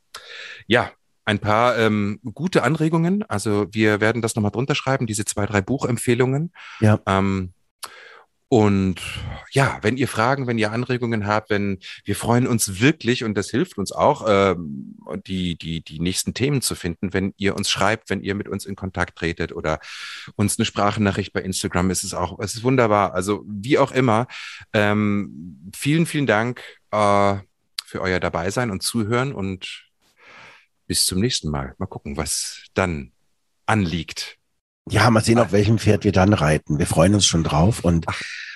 ja, ein paar ähm, gute Anregungen. Also wir werden das nochmal drunter schreiben, diese zwei, drei Buchempfehlungen. Ja. Ähm, und ja, wenn ihr Fragen, wenn ihr Anregungen habt, wenn wir freuen uns wirklich und das hilft uns auch, ähm, die die die nächsten Themen zu finden, wenn ihr uns schreibt, wenn ihr mit uns in Kontakt tretet oder uns eine Sprachnachricht bei Instagram, ist es auch, es ist wunderbar. Also wie auch immer, ähm, vielen vielen Dank äh, für euer Dabeisein und Zuhören und bis zum nächsten Mal. Mal gucken, was dann anliegt. Ja, mal sehen, auf welchem Pferd wir dann reiten. Wir freuen uns schon drauf und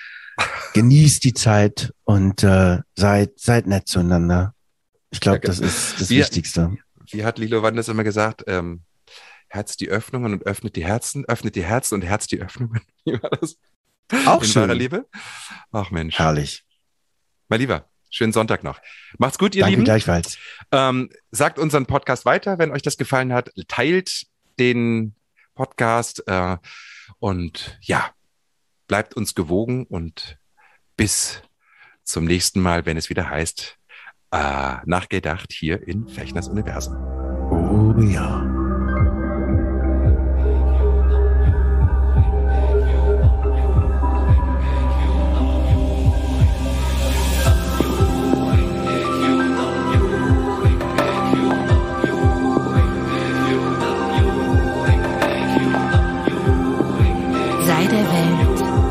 genießt die Zeit und äh, seid, seid nett zueinander. Ich glaube, das ist das Wie- Wichtigste. Wie hat Lilo Wanders immer gesagt, ähm, Herz die Öffnungen und öffnet die Herzen, öffnet die Herzen und Herz die Öffnungen. Wie war das? Auch In wahrer schön. Liebe? Ach Mensch. Herrlich. Mein Lieber, schönen Sonntag noch. Macht's gut, ihr Danke Lieben. gleichfalls. Ähm, sagt unseren Podcast weiter, wenn euch das gefallen hat. Teilt den Podcast äh, und ja, bleibt uns gewogen und bis zum nächsten Mal, wenn es wieder heißt, äh, nachgedacht hier in Fechners Universum. Oh ja. Sei der Welt